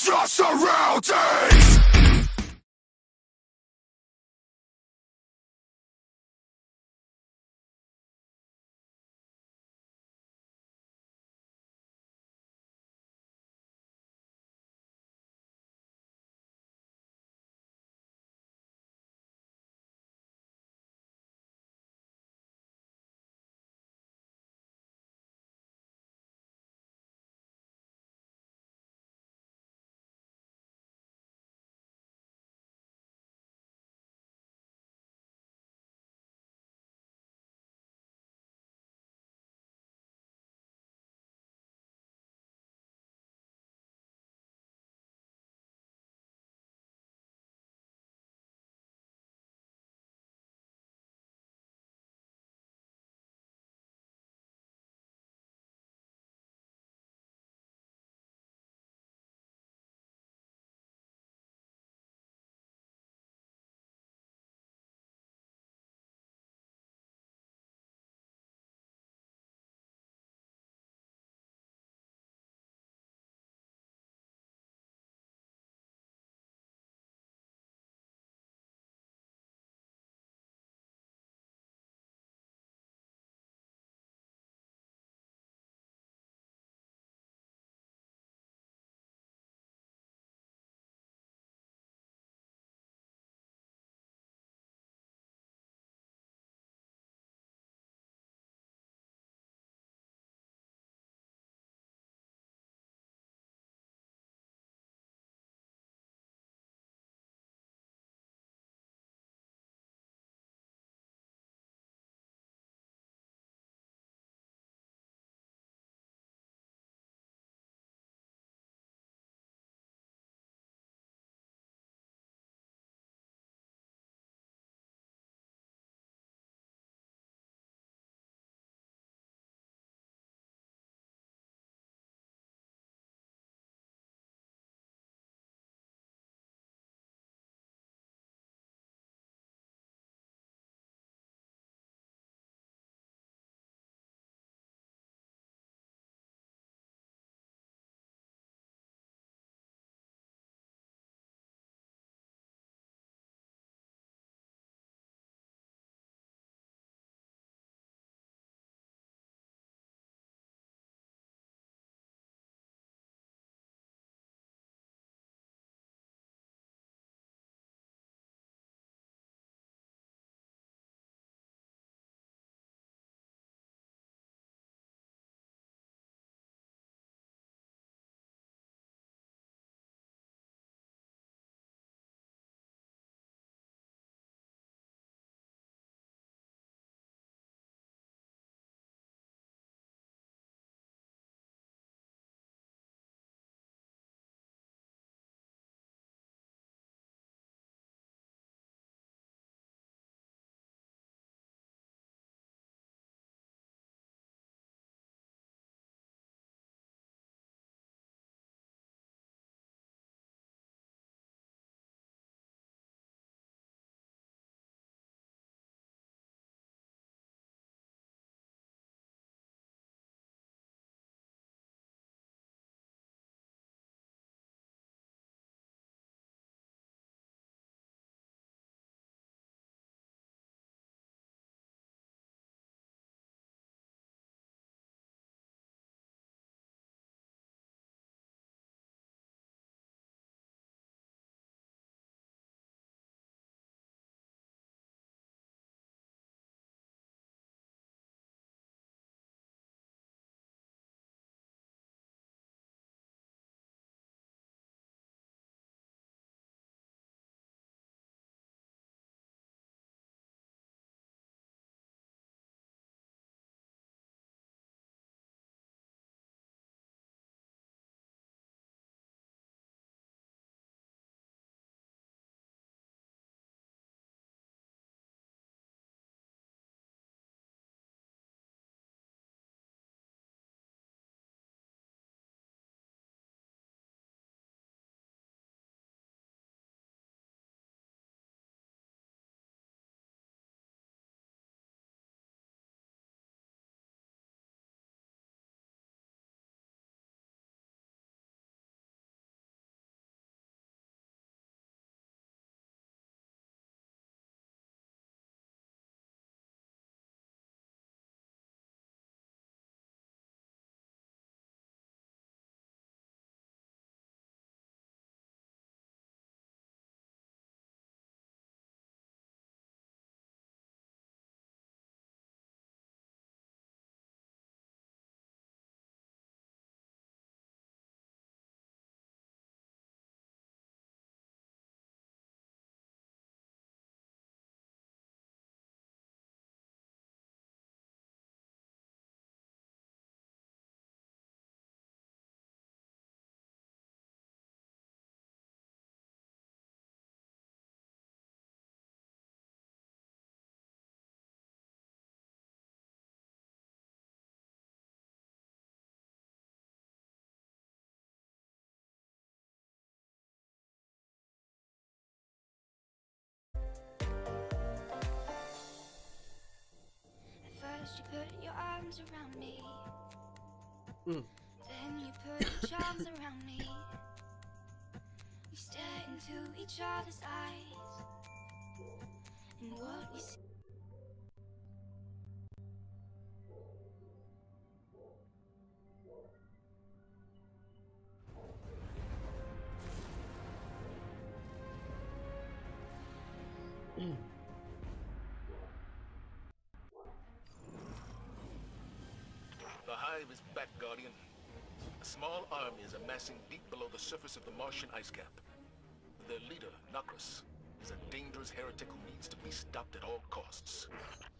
just surrounded. First you put your arms around me, then you put your charms around me. We stare into each other's eyes, and what we see. The Hive is back, Guardian. A small army is amassing deep below the surface of the Martian ice cap. Their leader, Nokris, is a dangerous heretic who needs to be stopped at all costs.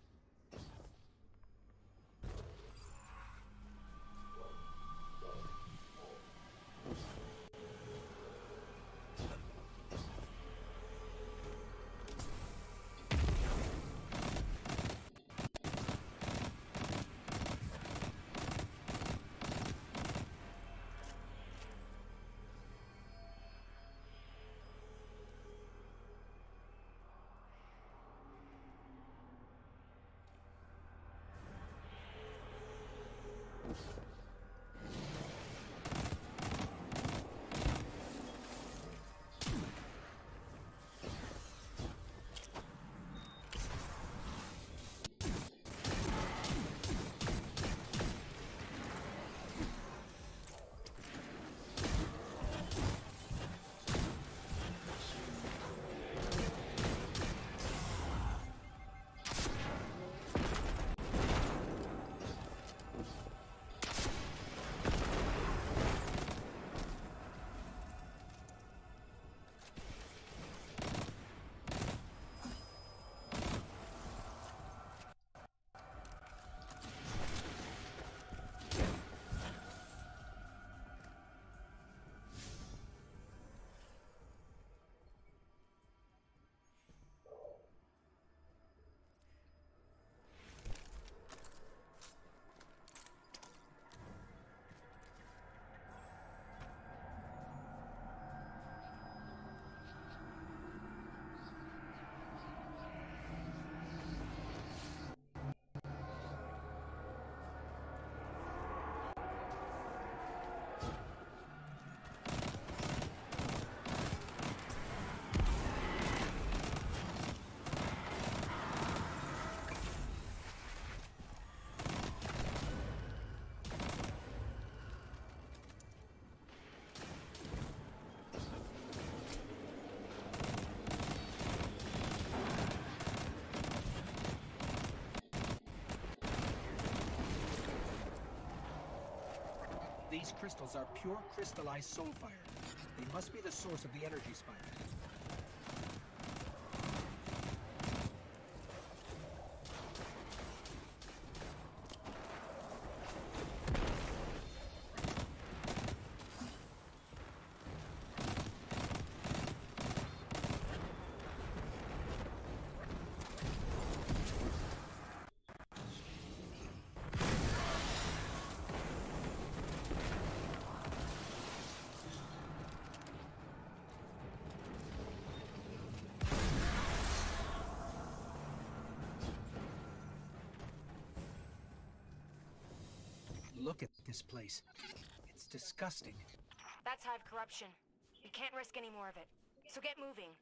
These crystals are pure crystallized soul fire. They must be the source of the energy spike. Look at this place. It's disgusting. That's Hive corruption. We can't risk any more of it. So get moving.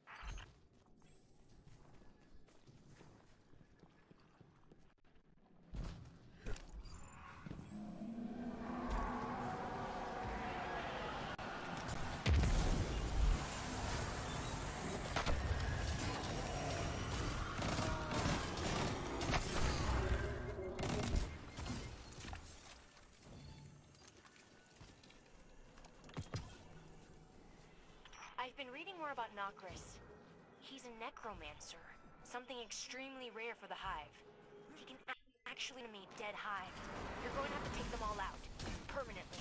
I've been reading more about Nokris. He's a necromancer, something extremely rare for the Hive. He can actually animate dead Hive. You're going to have to take them all out, permanently.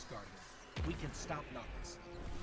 Guardian. We can stop Noctis.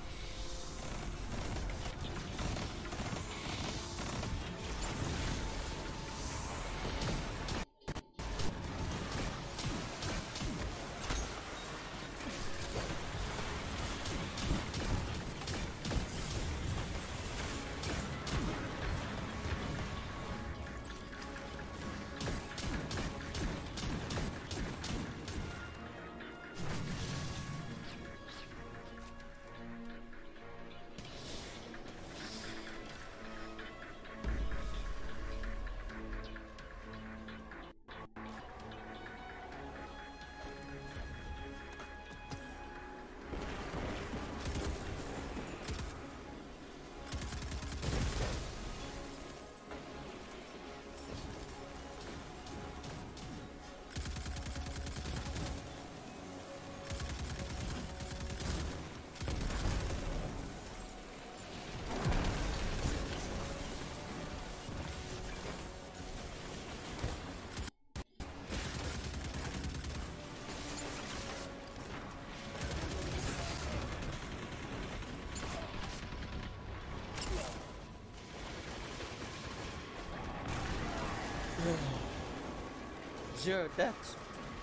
Zero deaths.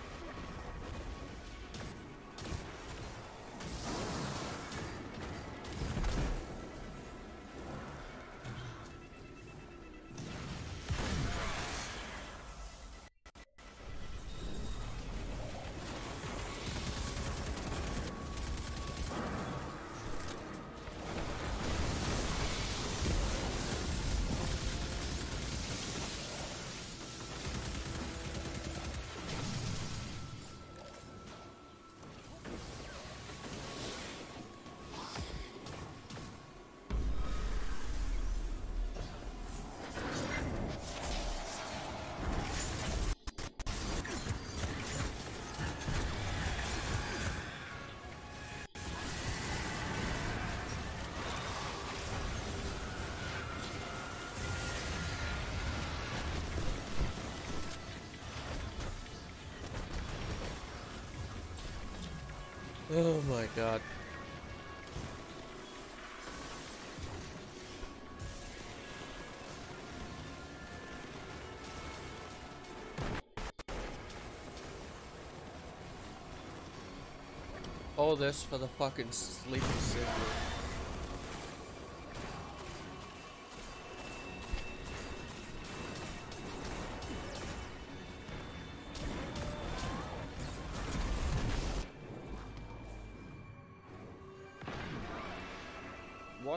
Oh my god. All this for the fucking sleeping signal. What?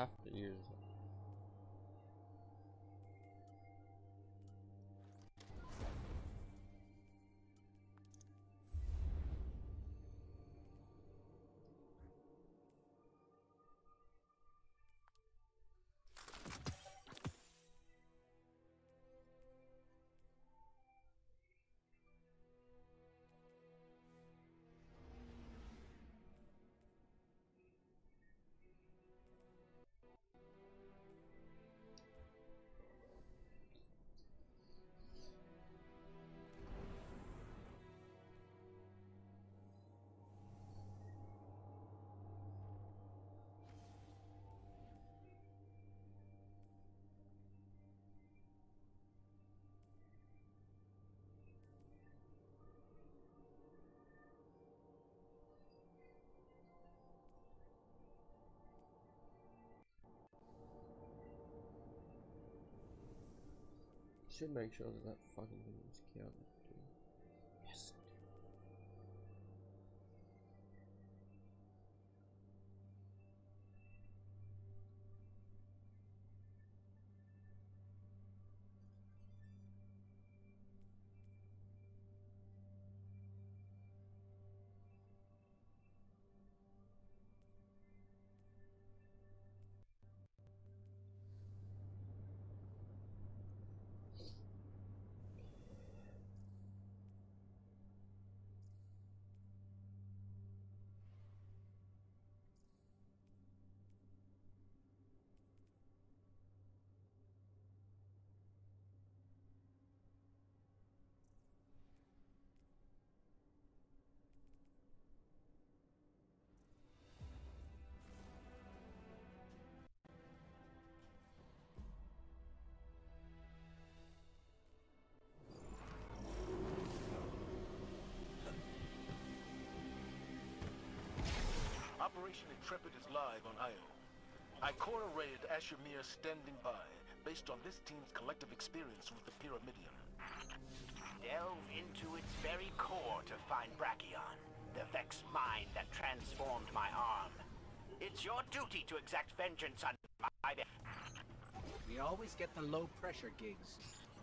have to use it. Should make sure that that fucking thing is counted. Yes. Operation Intrepid is live on Io. Ikora raid Ashemir standing by, based on this team's collective experience with the Pyramidion. Delve into its very core to find Brachion, the Vex mind that transformed my arm. It's your duty to exact vengeance on my death. We always get the low-pressure gigs.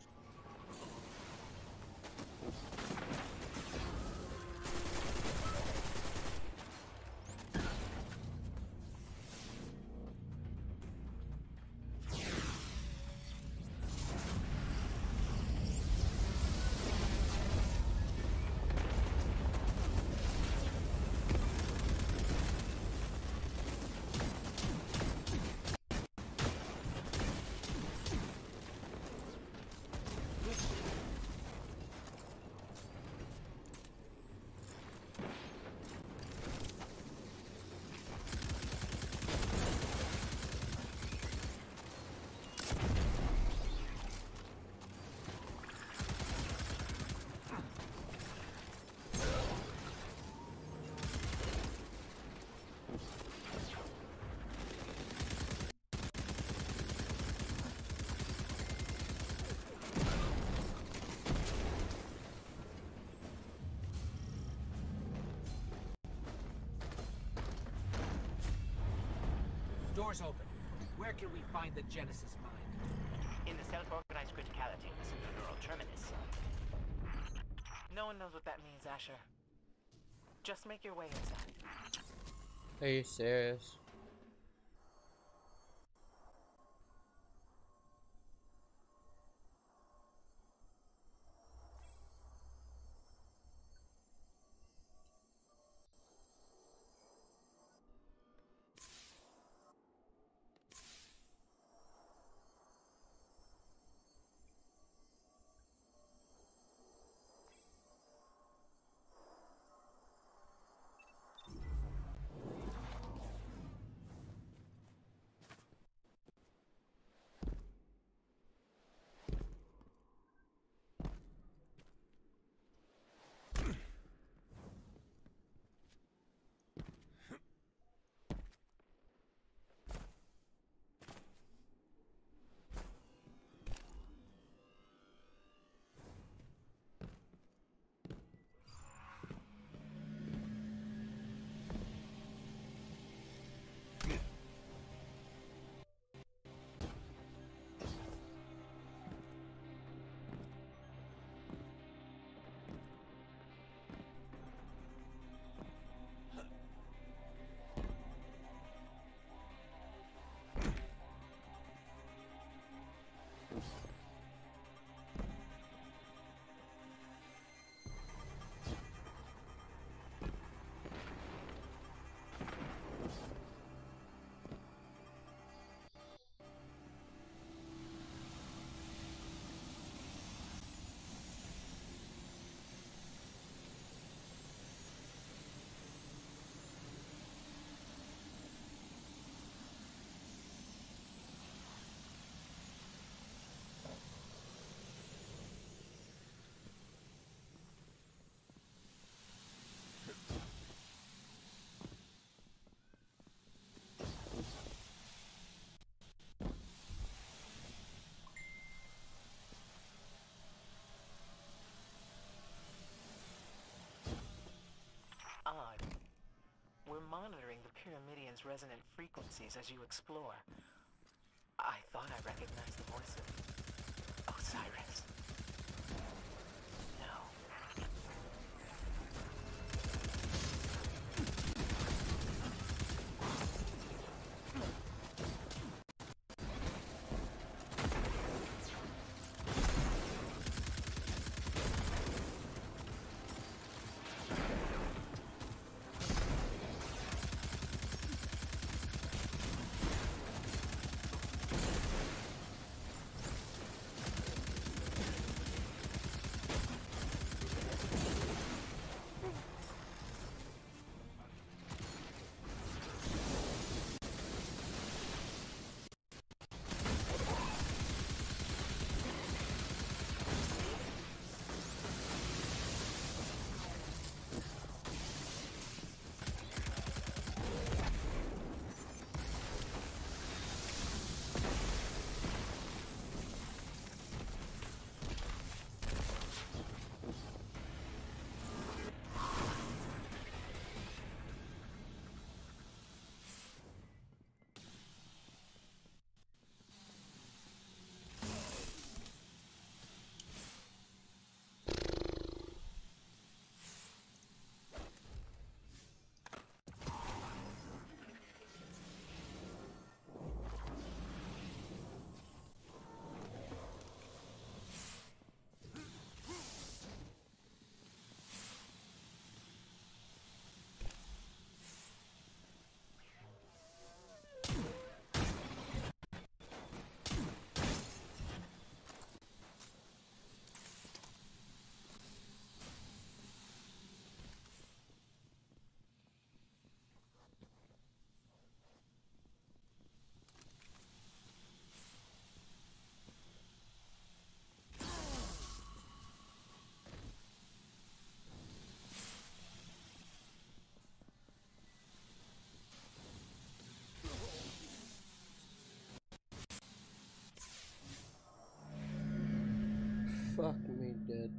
Doors open. Where can we find the Genesis mind? In the self-organized criticalities, the neural terminus. No one knows what that means, Asher. Just make your way inside. Are you serious? sense resonant frequencies as you explore. I thought I recognized the voice of Osiris. No. Fuck me dead.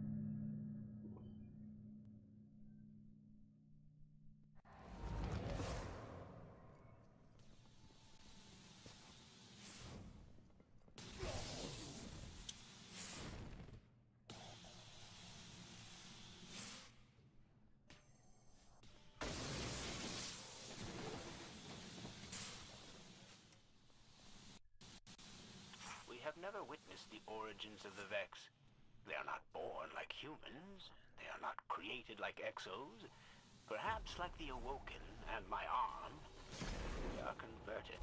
We have never witnessed the origins of the Vex. They are not born like humans. They are not created like Exos. Perhaps like the Awoken and my arm, they are converted.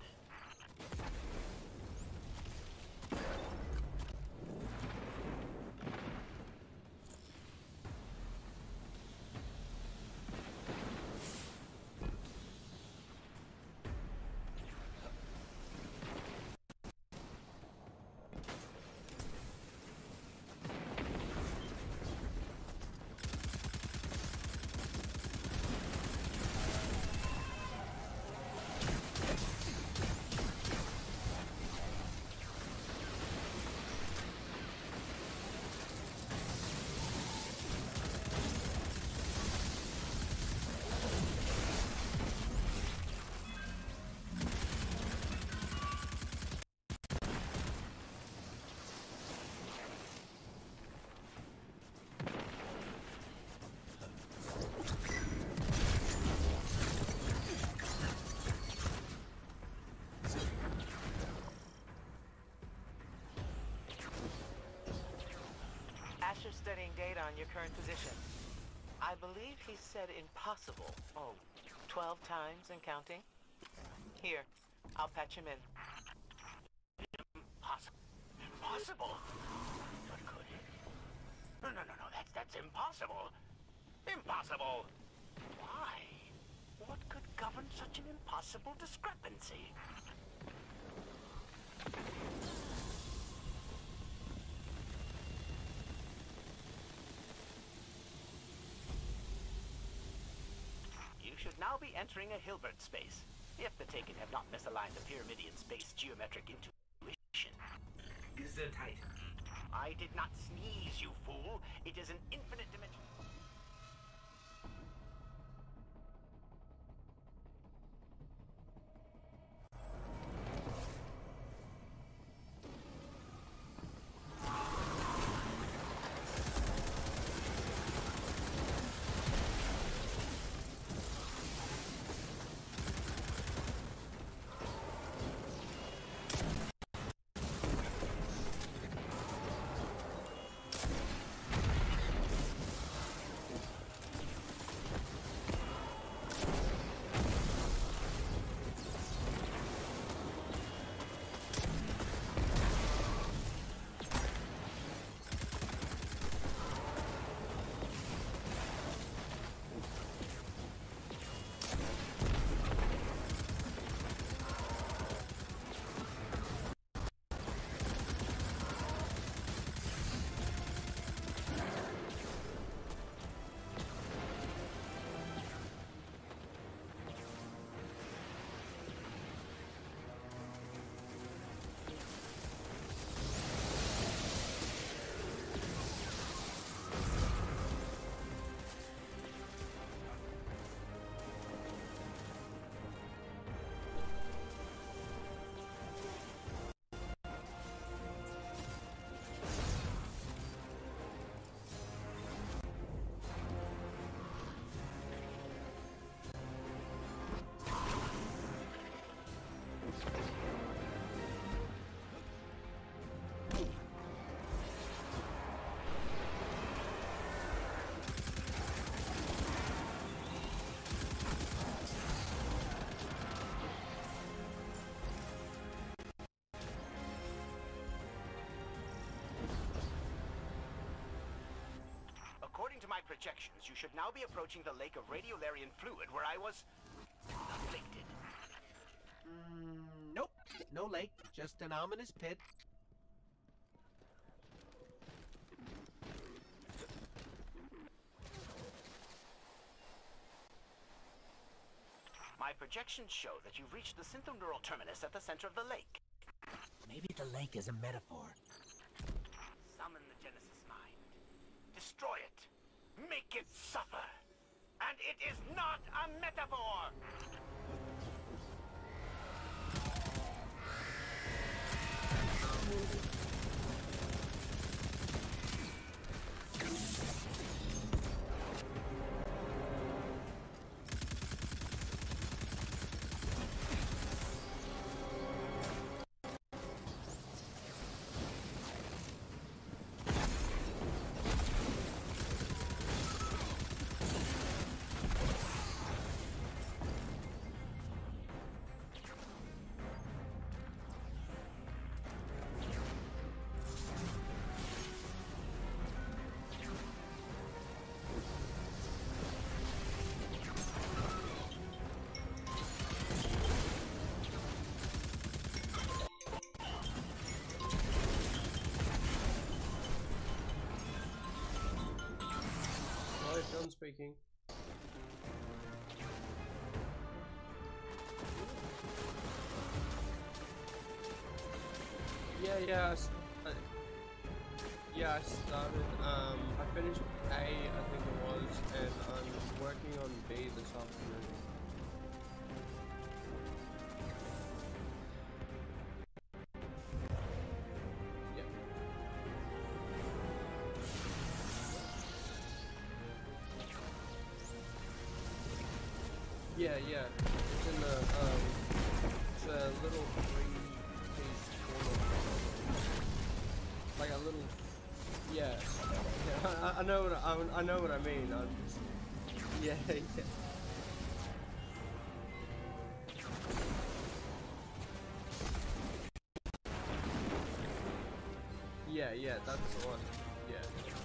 Asher's studying data on your current position. I believe he said impossible. 12 times and counting. Here, I'll patch him in. Impossible? What could it? No, that's impossible. Impossible! Why? What could govern such an impossible discrepancy? You should now be entering a Hilbert space, if the Taken have not misaligned the Pyramidian space geometric intuition. Gesundheit. I did not sneeze, you fool. It is an infinite dimension. my projections, you should now be approaching the lake of radiolarian fluid where I was afflicted. Nope. No lake, just an ominous pit. My projections show that you've reached the synthoneural terminus at the center of the lake. Maybe the lake is a metaphor. Summon the Genesis mind. Destroy it. Make it suffer. And it is not a metaphor! John speaking. Yeah, I started, I finished A, I think it was, and I'm working on B this afternoon. Yeah, it's in the, it's a little 3-piece corner. Like a little, yeah, I know what I mean, I'm just, yeah. Yeah, that's the one, yeah.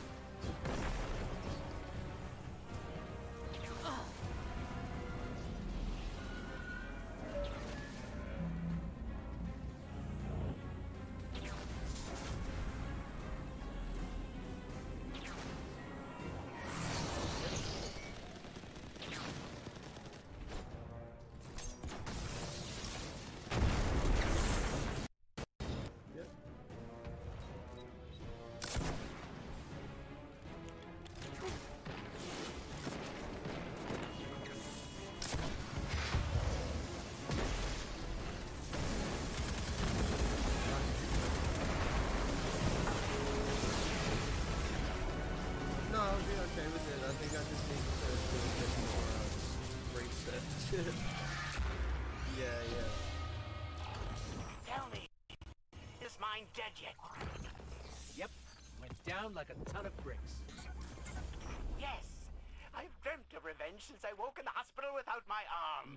Okay with it. I think I just need to do a bit more research. yeah. Tell me, is mine dead yet? Yep. Went down like a ton of bricks. Yes. I've dreamt of revenge since I woke in the hospital without my arm.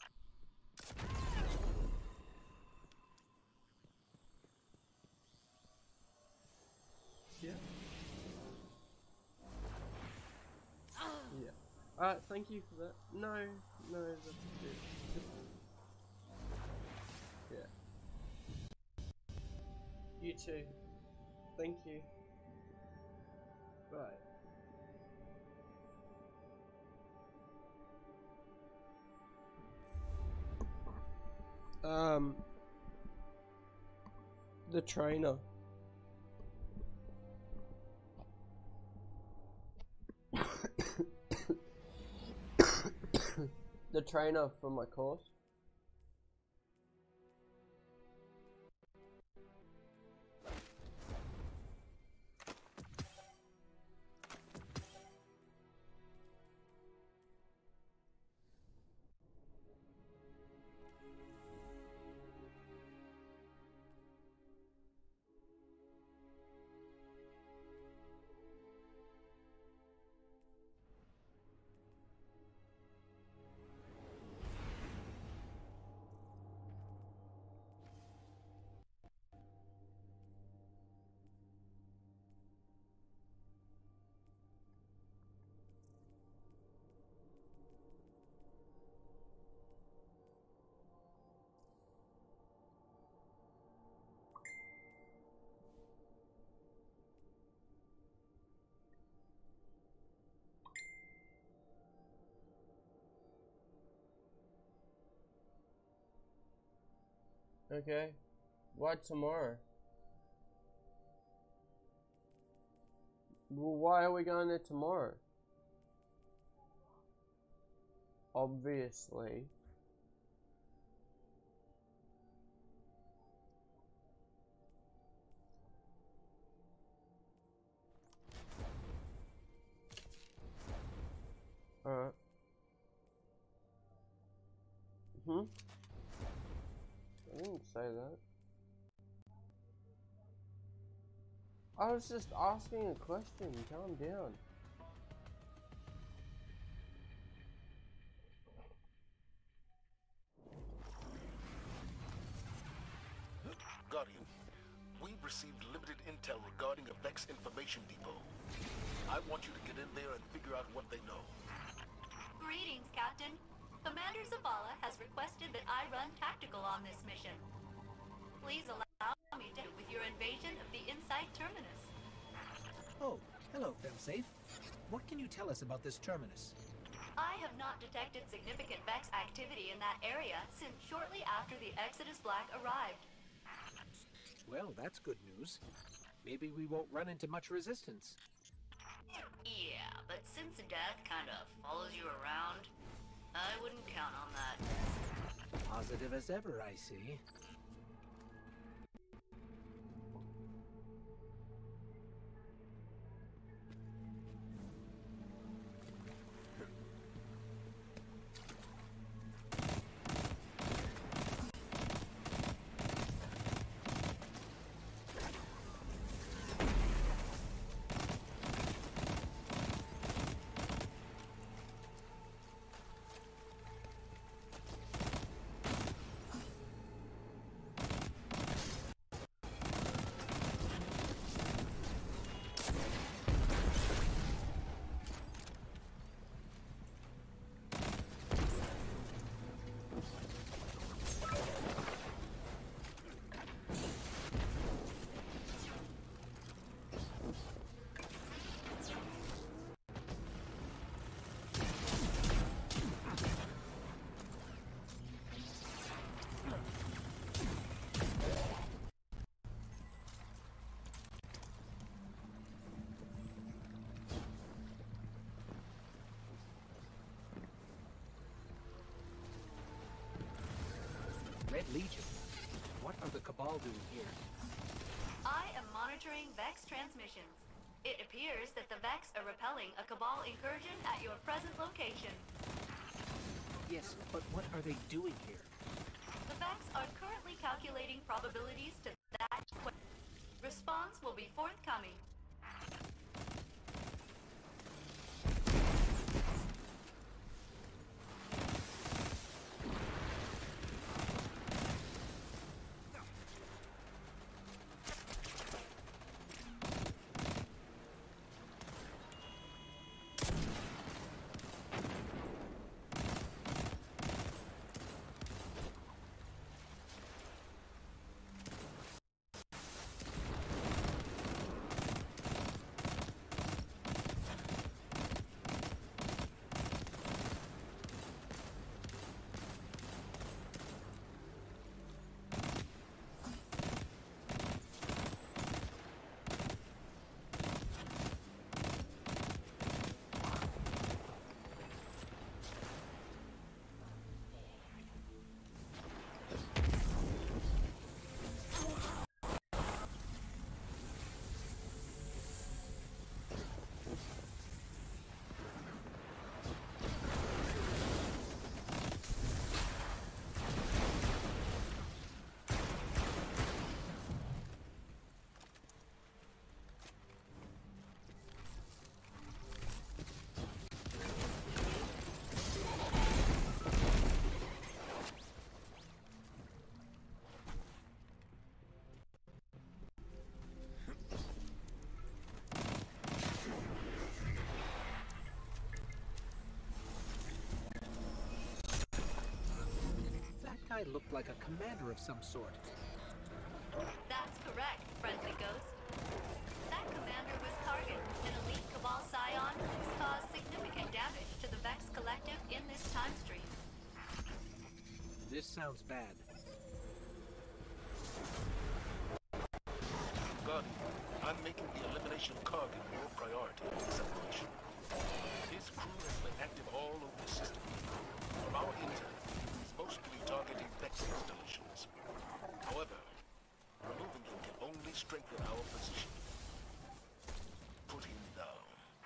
Yeah. Yeah. Thank you for that. No, that's good. Yeah. You too. Thank you. Bye. The trainer. The trainer for my course. Okay. Why tomorrow? Well, why are we going there tomorrow? Obviously. Alright. I didn't say that. I was just asking a question. Calm down. Guardian, we received limited intel regarding a Vex information depot. I want you to get in there and figure out what they know. Greetings, Captain. Commander Zavala has requested that I run tactical on this mission. Please allow me to with your invasion of the Insight Terminus. Oh, hello, Femsafe. What can you tell us about this terminus? I have not detected significant Vex activity in that area since shortly after the Exodus Black arrived. Well, that's good news. Maybe we won't run into much resistance. Yeah, but since death kind of follows you around, I wouldn't count on that. Positive as ever, I see. Red Legion. What are the Cabal doing here? I am monitoring Vex transmissions. It appears that the Vex are repelling a Cabal incursion at your present location. Yes, but what are they doing here? The Vex are currently calculating probabilities to that question. Response will be forthcoming. Guy looked like a commander of some sort. That's correct, friendly ghost. That commander was Kargan, an elite Cabal scion who's caused significant damage to the Vex Collective in this time stream. This sounds bad. I'm making the elimination of Kargan your priority in this operation. His crew has been active all over the system. From our intel, he's mostly targeting Vex installations. However, removing him can only strengthen our position. Put him down.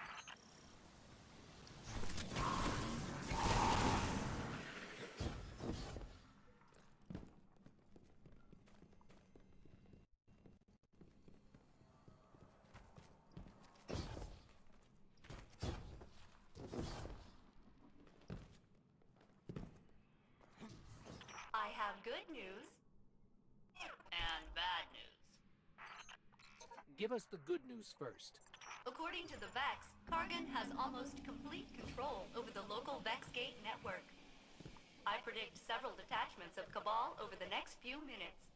I have good news and bad news. Give us the good news first. According to the Vex, Kargan has almost complete control over the local Vexgate network. I predict several detachments of Cabal over the next few minutes.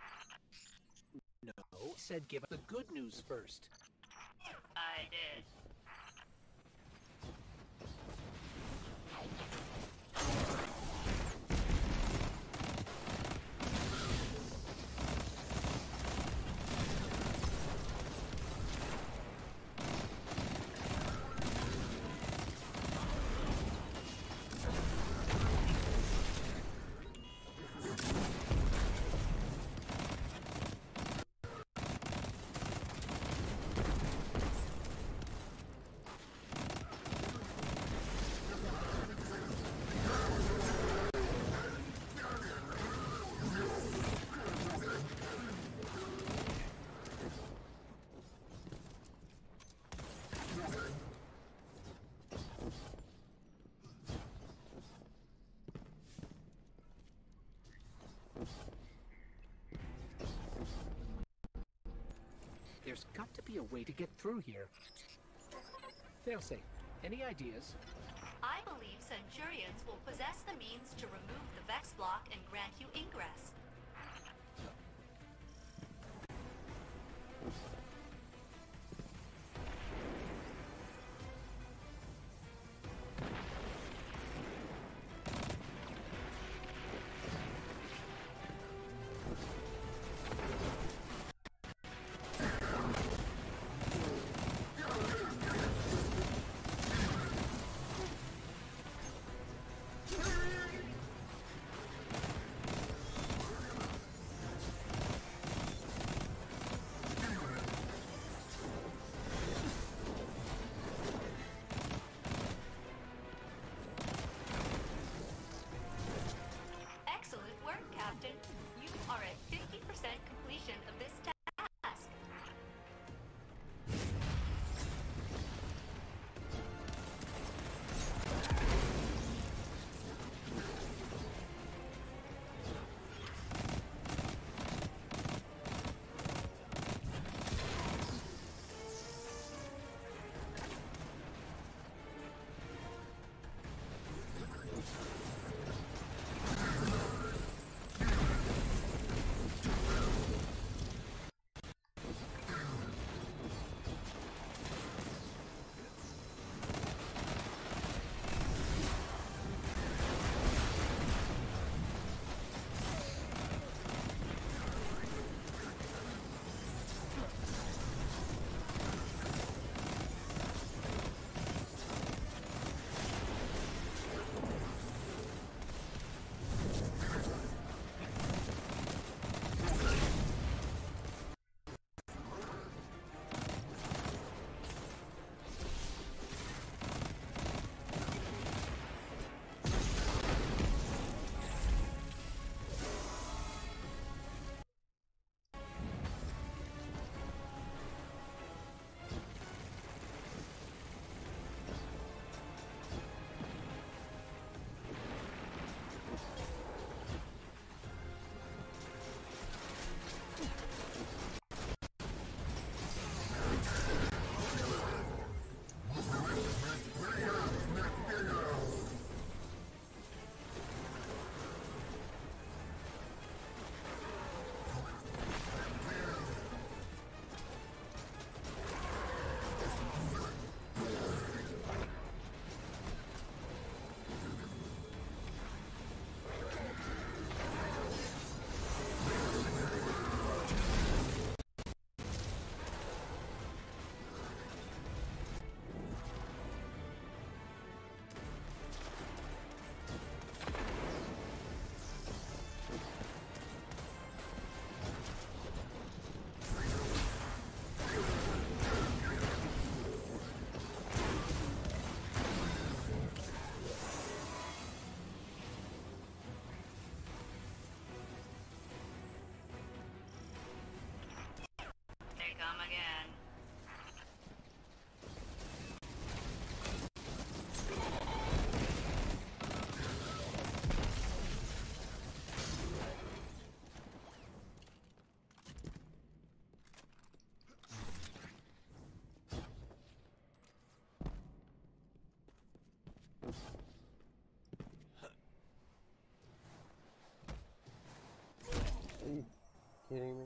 No, said give us the good news first. I did. There's got to be a way to get through here. Failsafe, any ideas? I believe Centurions will possess the means to remove the Vex block and grant you ingress. Kidding me?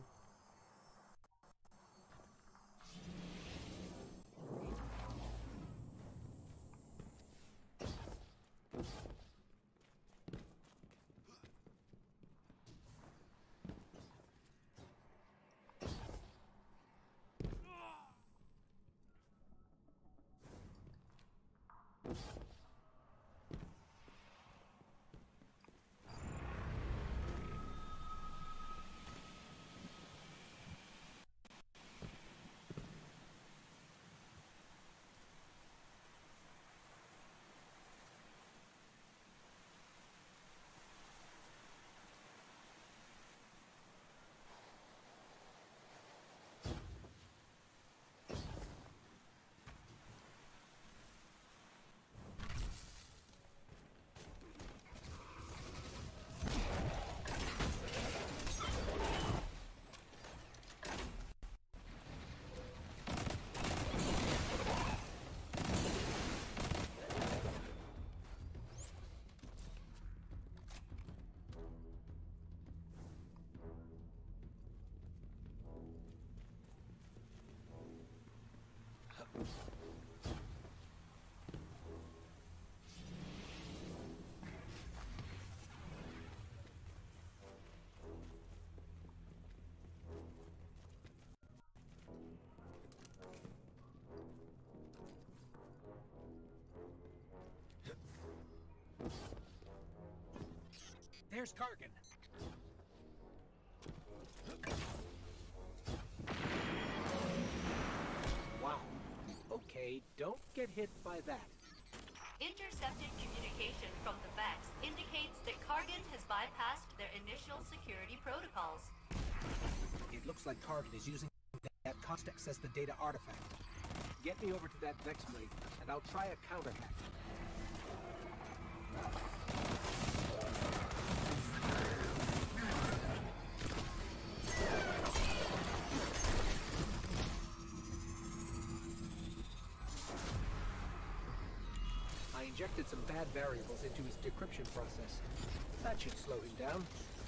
There's Kargan. Wow. Okay, don't get hit by that. Intercepted communication from the Vex indicates that Kargan has bypassed their initial security protocols. It looks like Kargan is using that Costex as the data artifact. Get me over to that Vex blade, and I'll try a counter hack. I injected some bad variables into his decryption process. That should slow him down.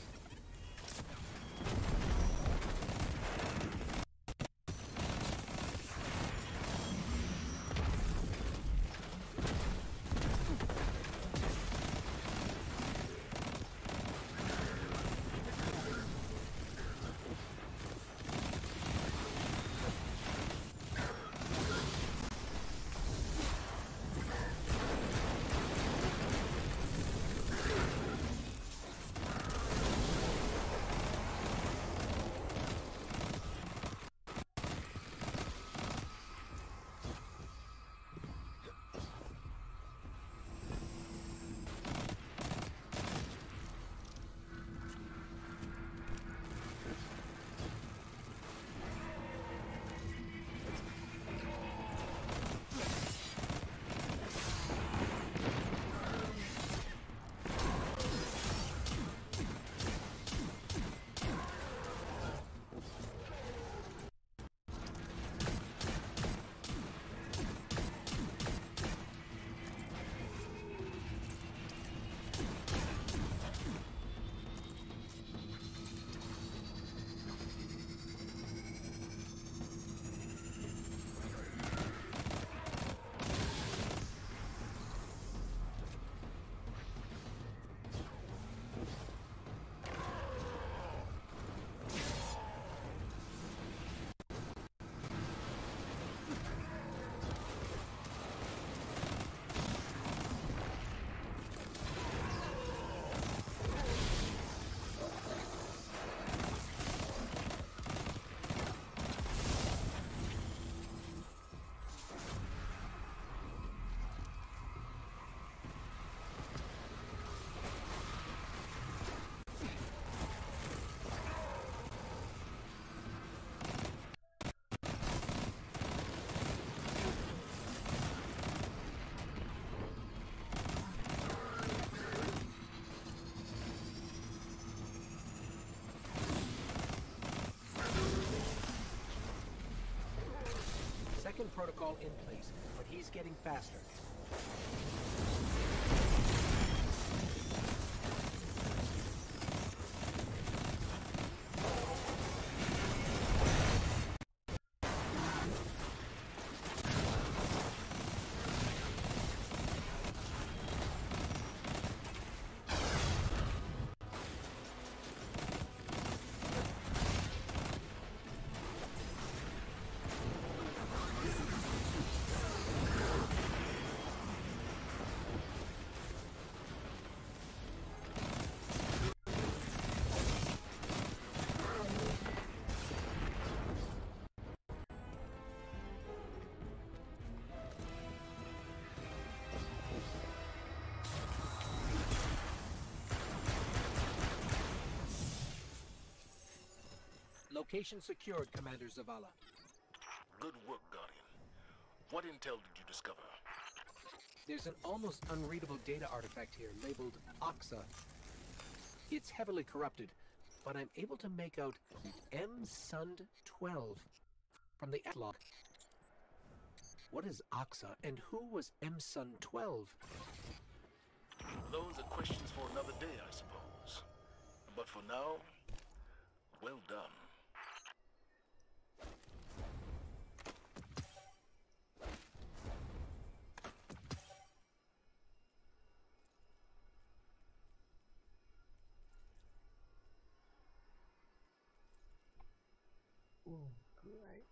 Second protocol in place, but he's getting faster. Location secured, Commander Zavala. Good work, Guardian. What intel did you discover? There's an almost unreadable data artifact here labeled Oxa. It's heavily corrupted, but I'm able to make out M-Sund 12 from the log. What is Oxa, and who was M-Sund 12? Those are questions for another day, I suppose. But for now, well done. Great.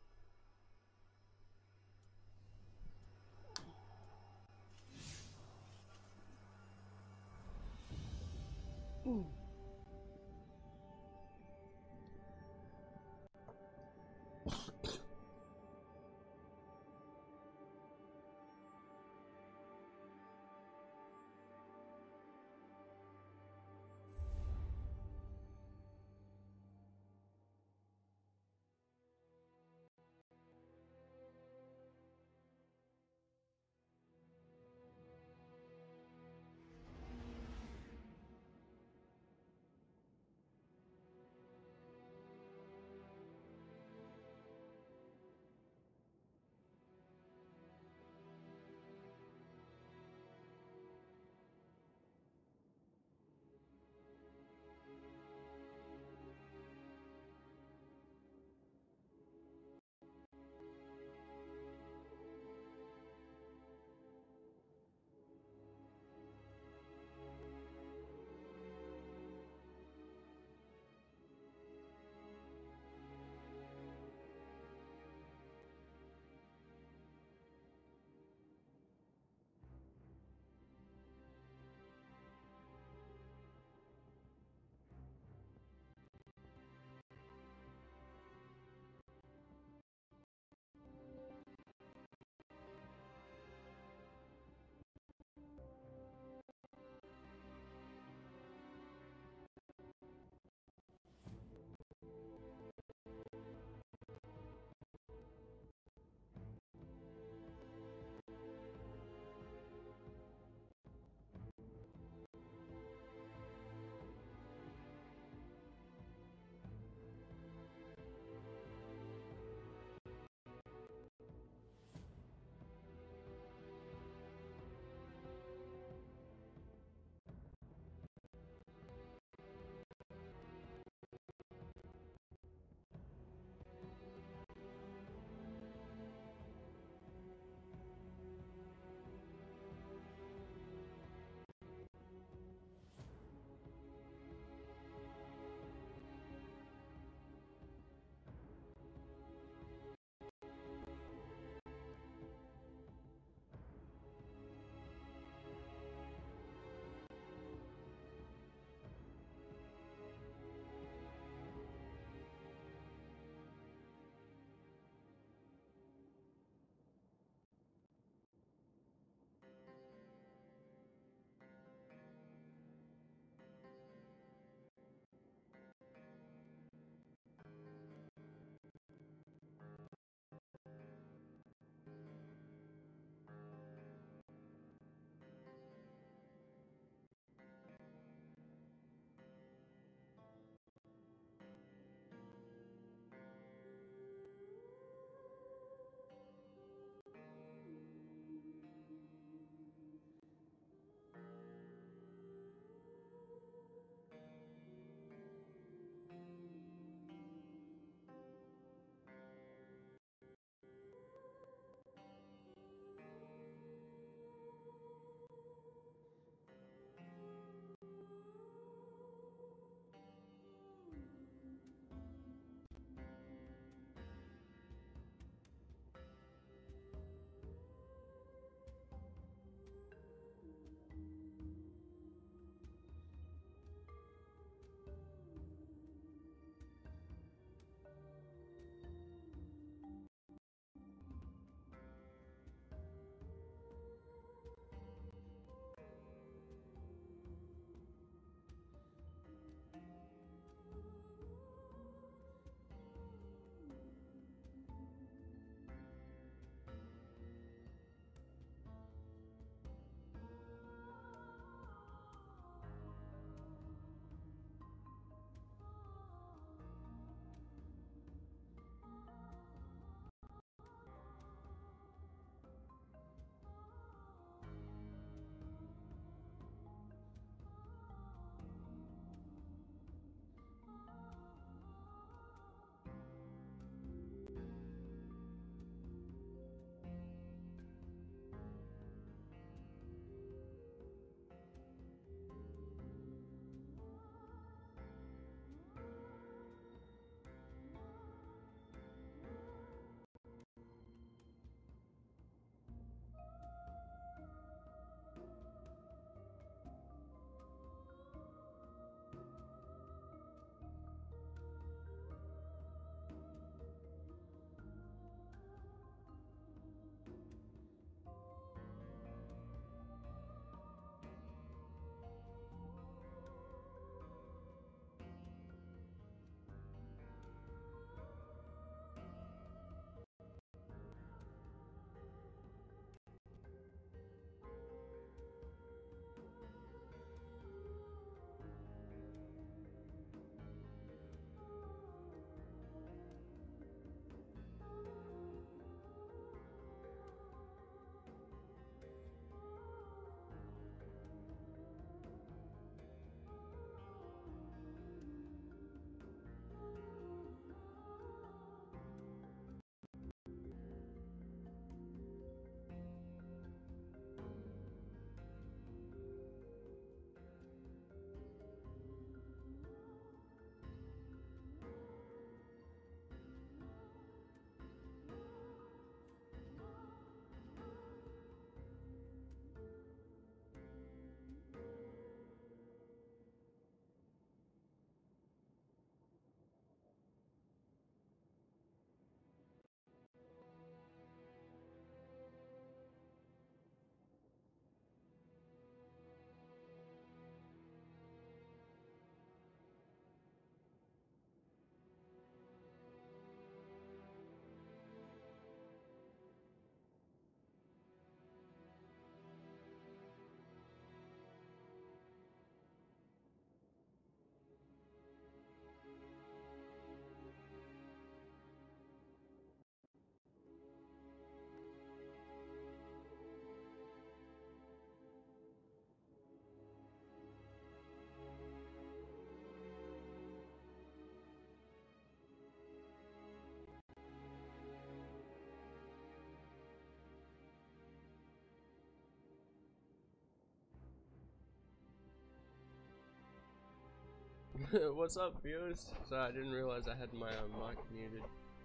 What's up, viewers? Sorry, I didn't realize I had my mic muted.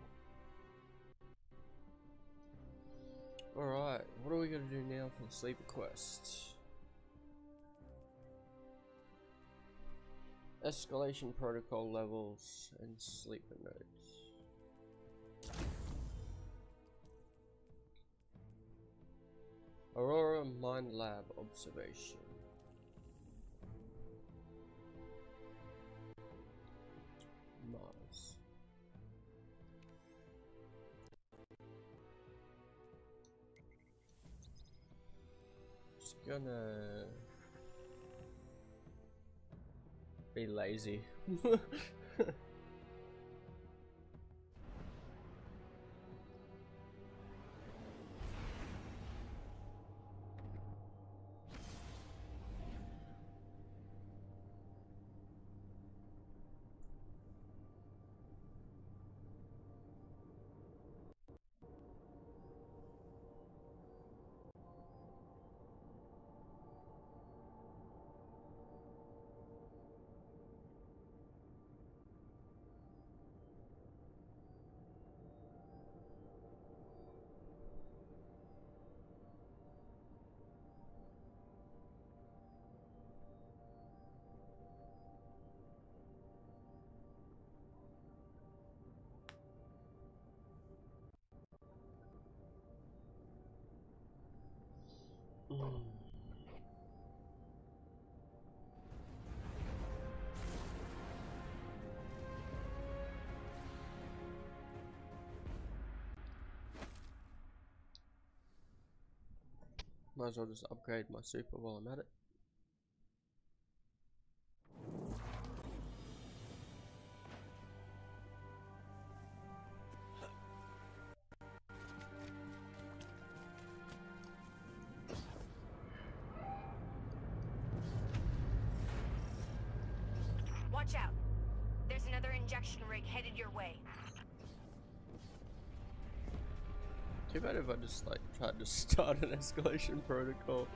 Alright, what are we gonna do now for the sleeper quest? Escalation protocol levels and sleeper notes. Aurora Mind Lab observation. Mars. Just gonna be lazy. Might as well just upgrade my super while I'm at it. Watch out. There's another injection rig headed your way. Too bad if I just like tried to start an escalation protocol.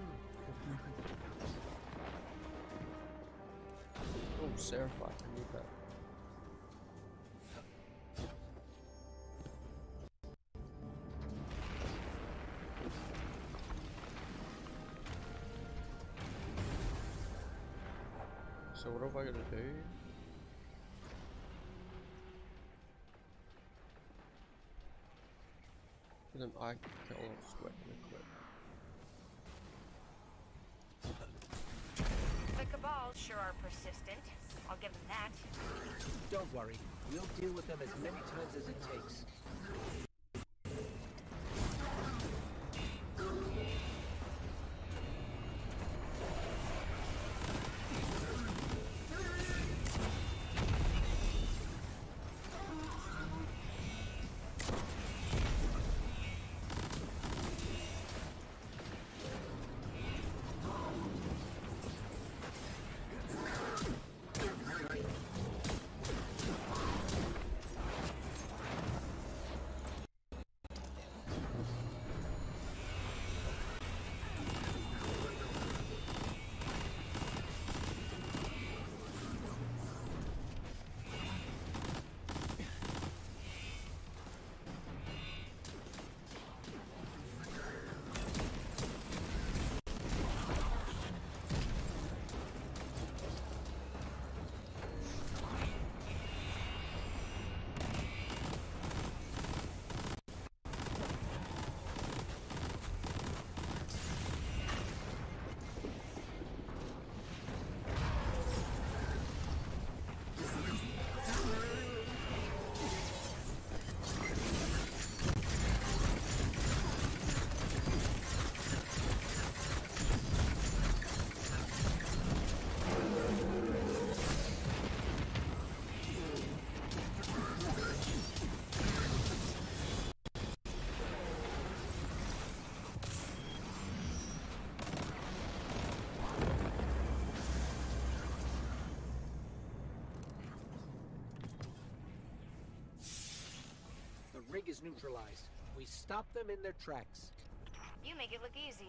Oh, Seraphite, I need that. So what have I got to do? Get an eye kill or sweat liquid. The Cabal sure are persistent. I'll give them that. Don't worry. We'll deal with them as many times as it takes. The rig is neutralized. We stop them in their tracks. You make it look easy.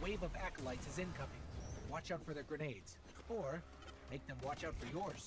wave of acolytes is incoming. Watch out for their grenades. Or make them watch out for yours.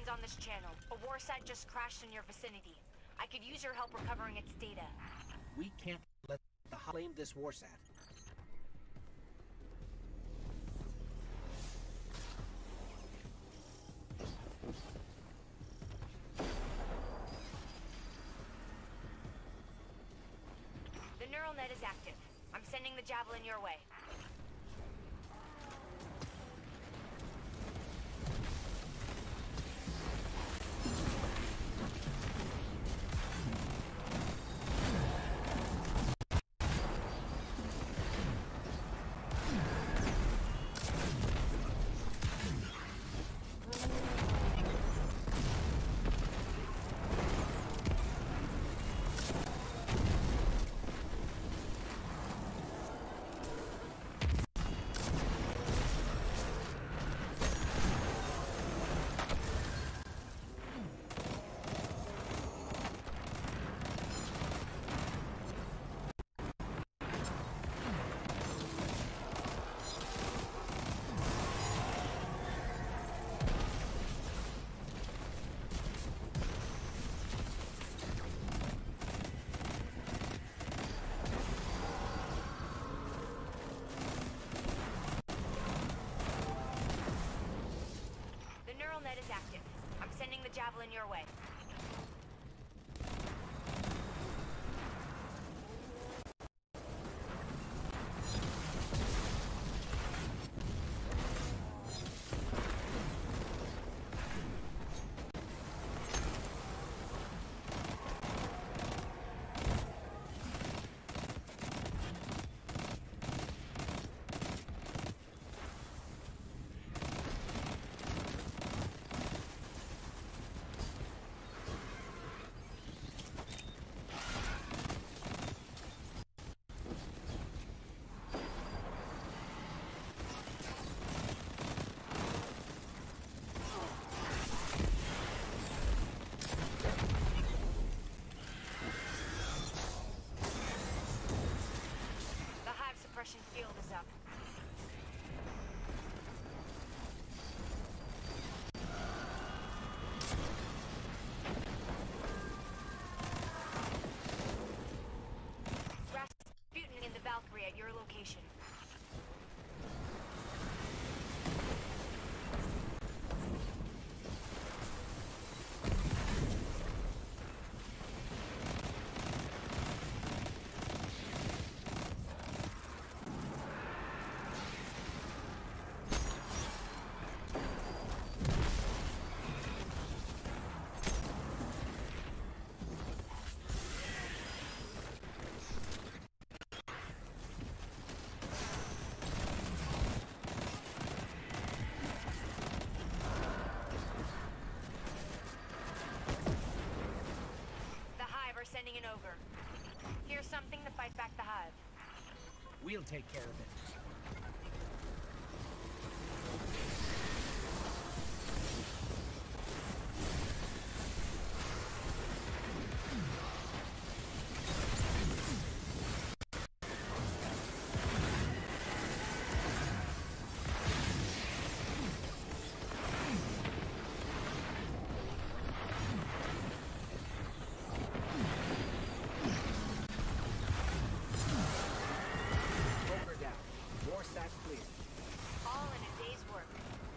Guardians on this channel. A warsat just crashed in your vicinity. I could use your help recovering its data. We can't let the Hive claim this warsat. The neural net is active. I'm sending the Javelin your way. Net is active. I'm sending the Javelin your way. Suppression field is up. Rasputin in the Valkyrie at your location. Sending an ogre. Here's something to fight back the Hive. We'll take care of it. All in a day's work.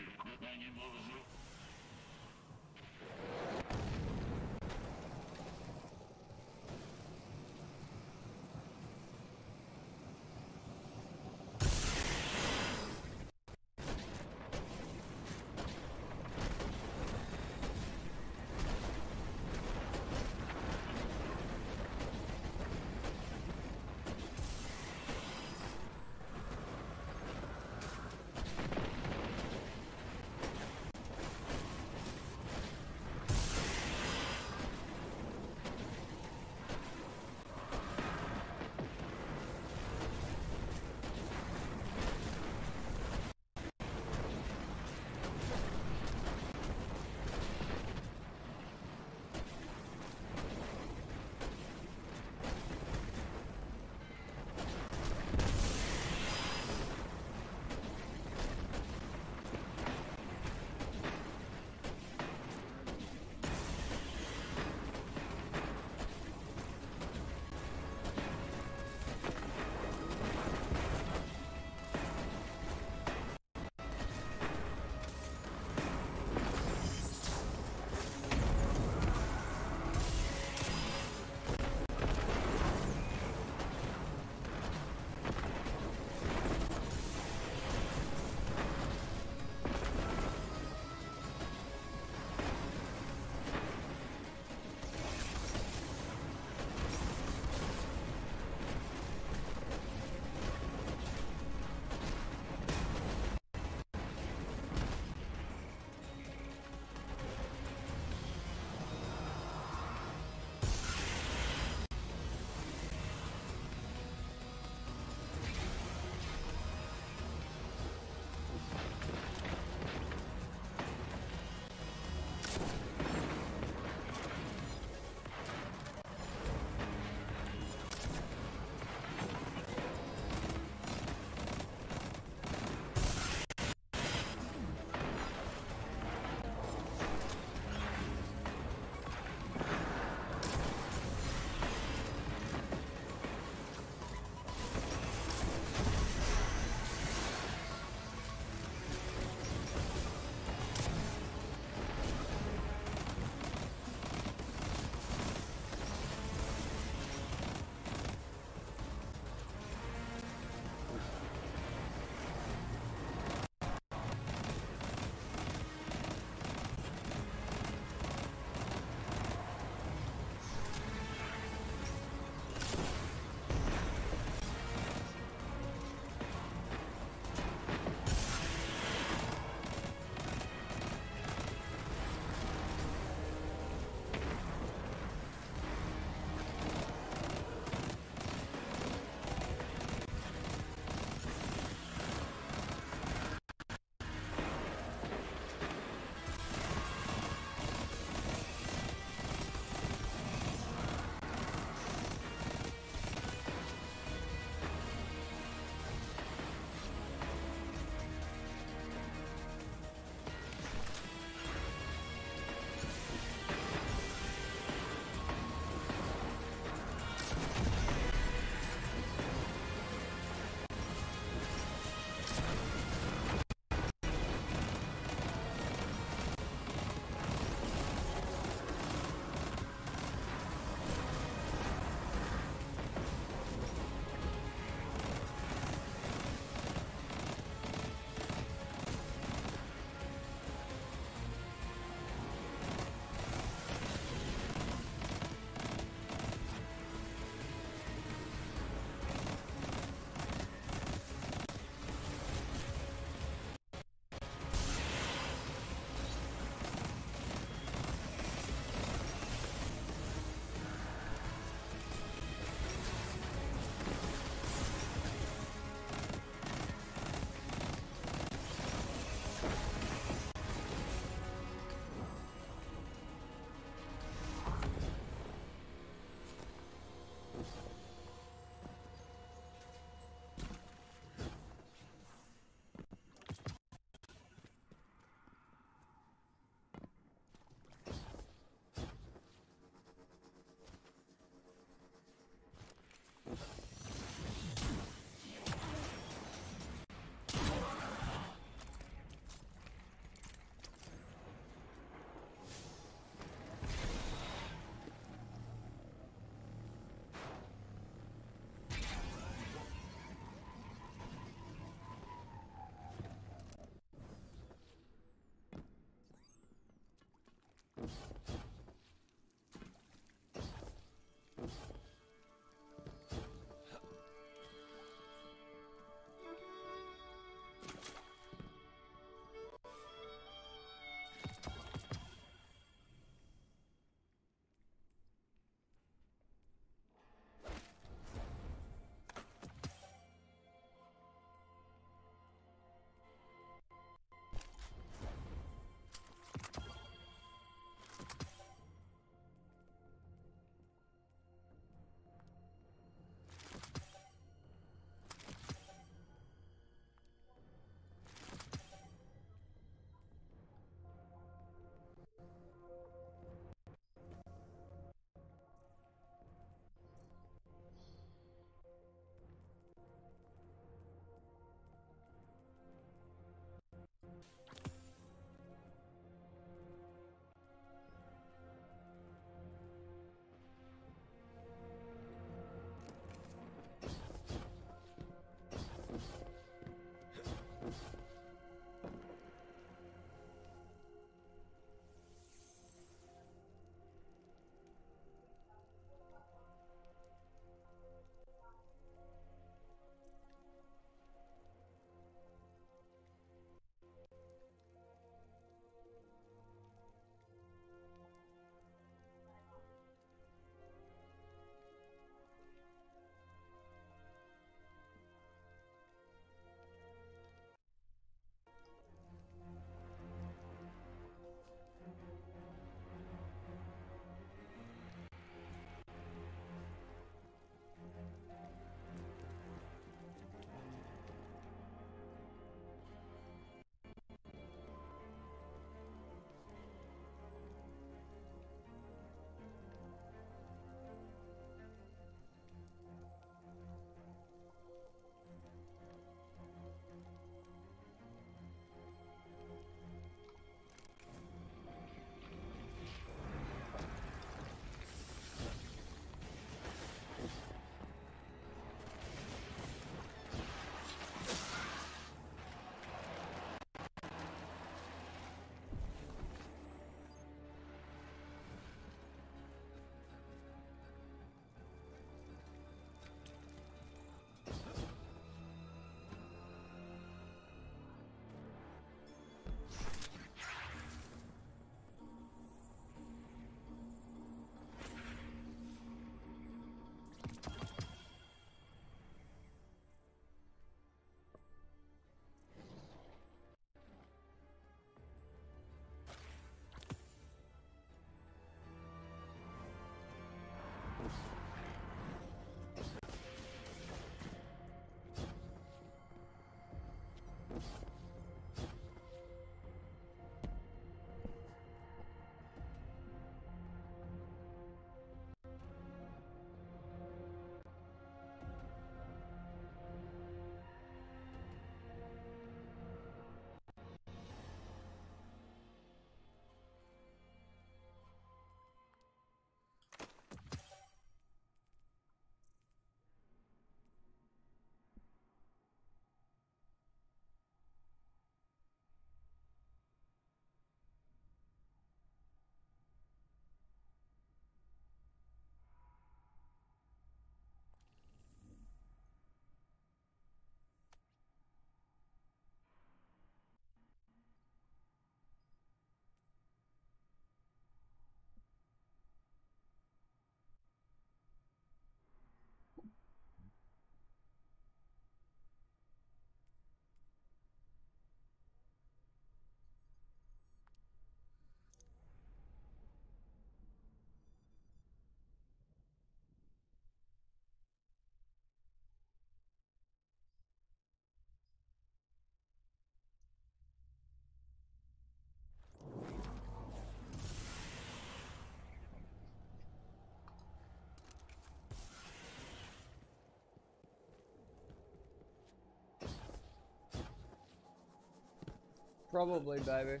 Probably, baby.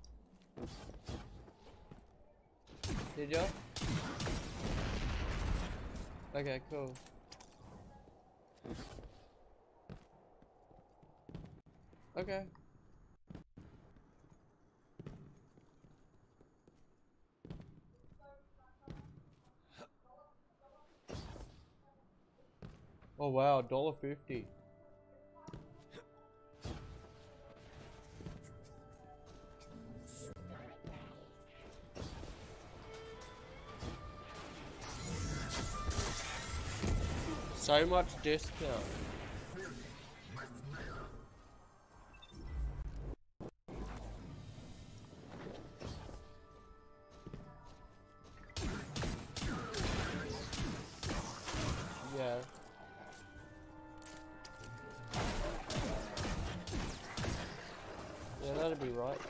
Did you? Okay, cool. Okay. Oh wow, $1.50. So much discount. Yeah. Yeah, that'd be right.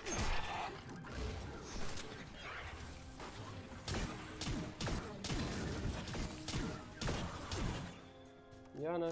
Yeah, I know.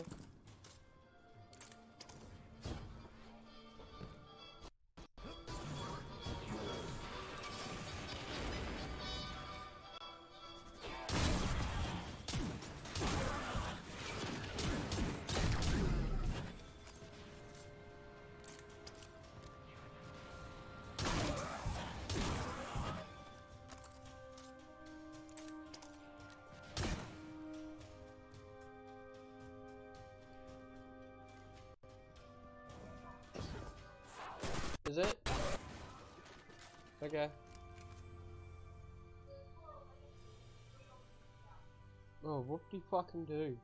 Is it? Okay. Oh, what do you fucking do?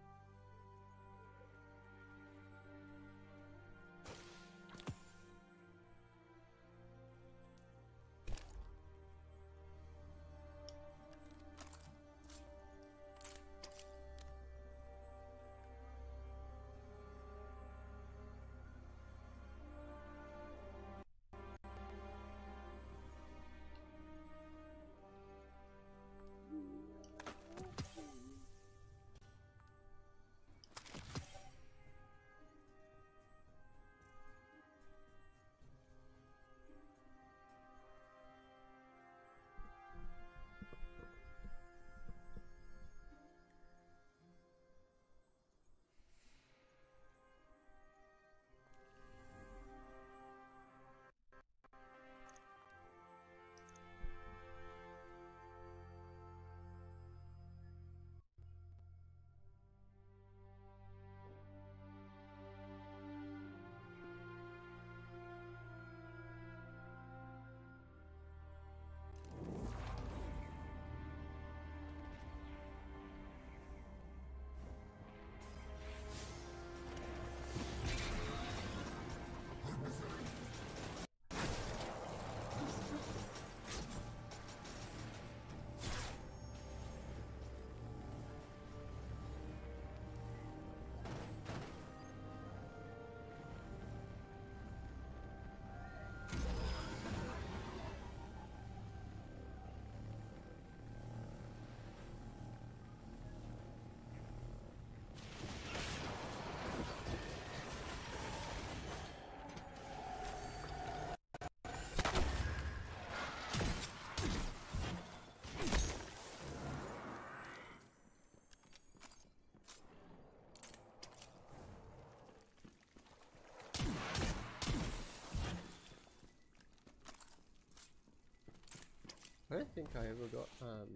I don't think I ever got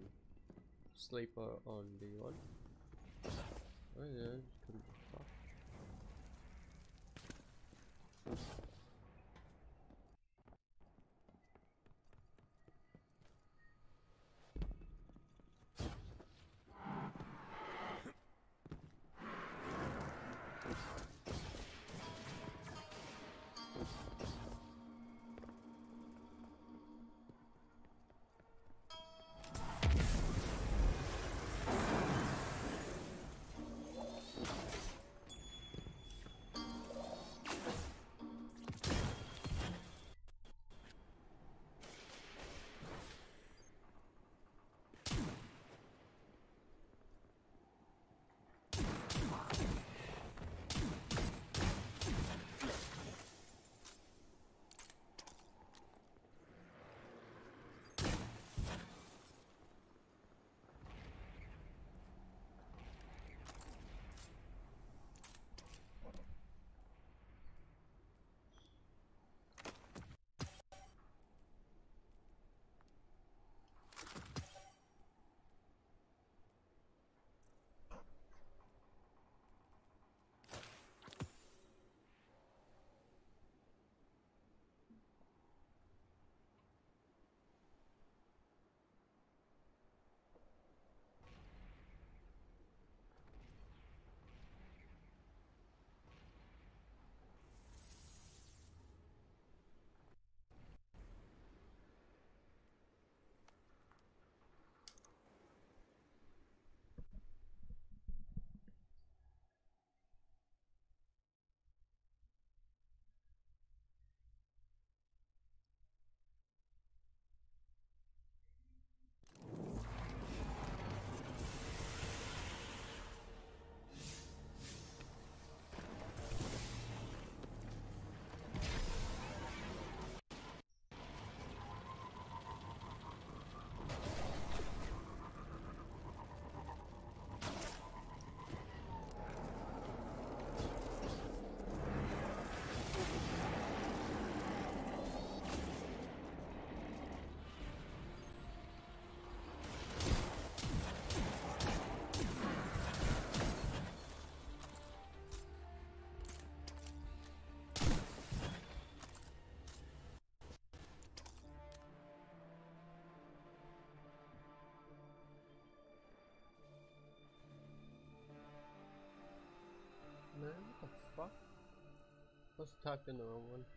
sleeper on D1. Oh yeah, just couldn't be fucked. the fuck? Must have typed in the wrong one.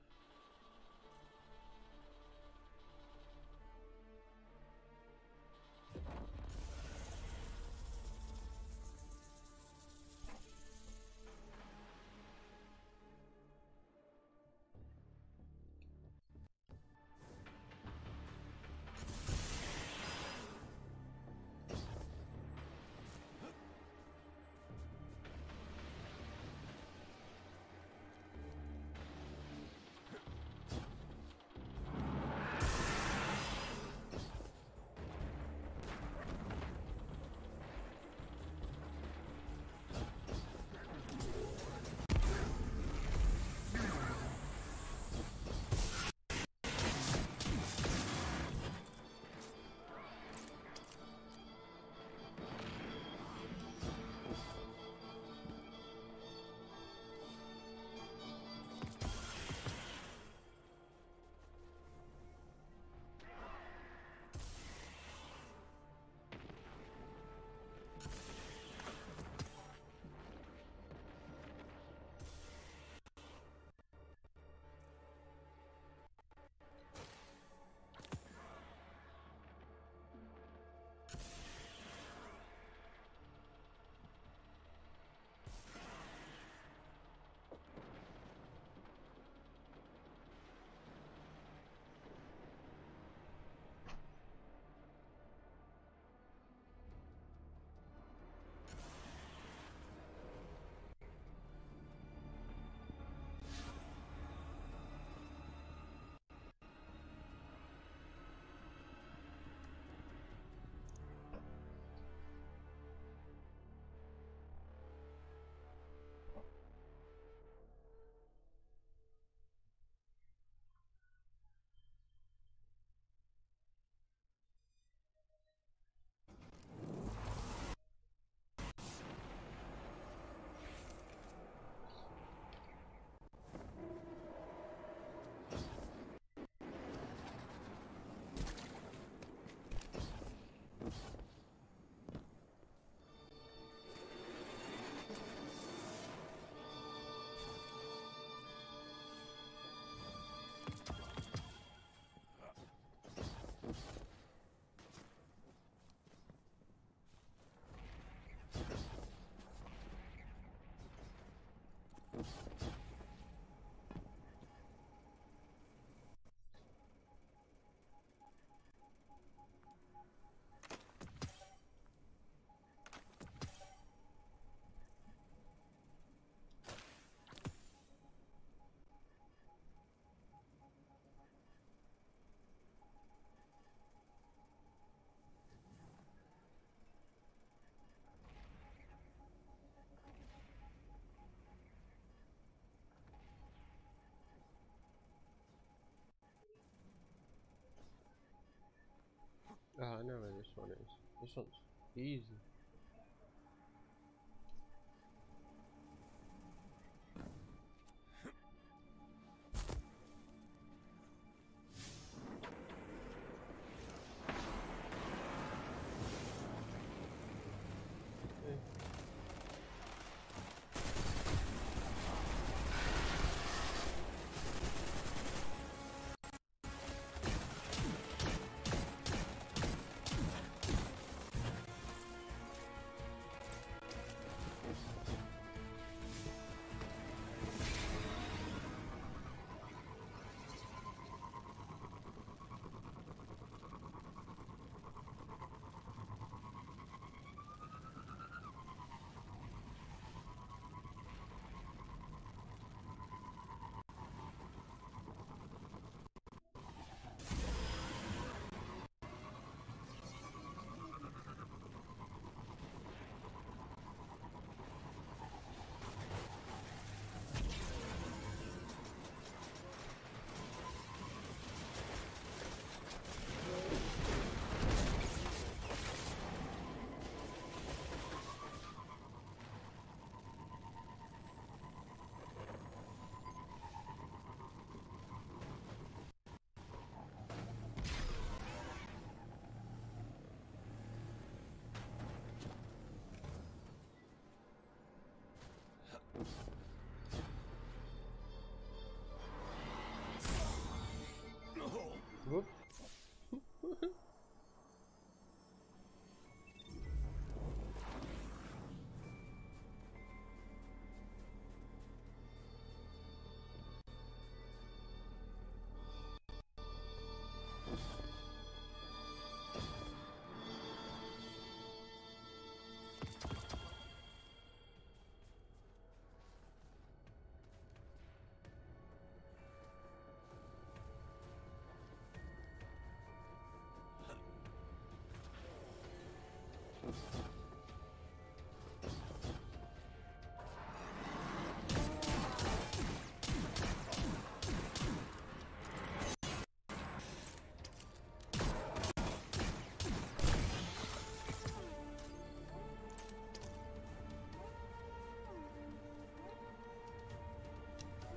Ah, I know where this one is. This one's easy.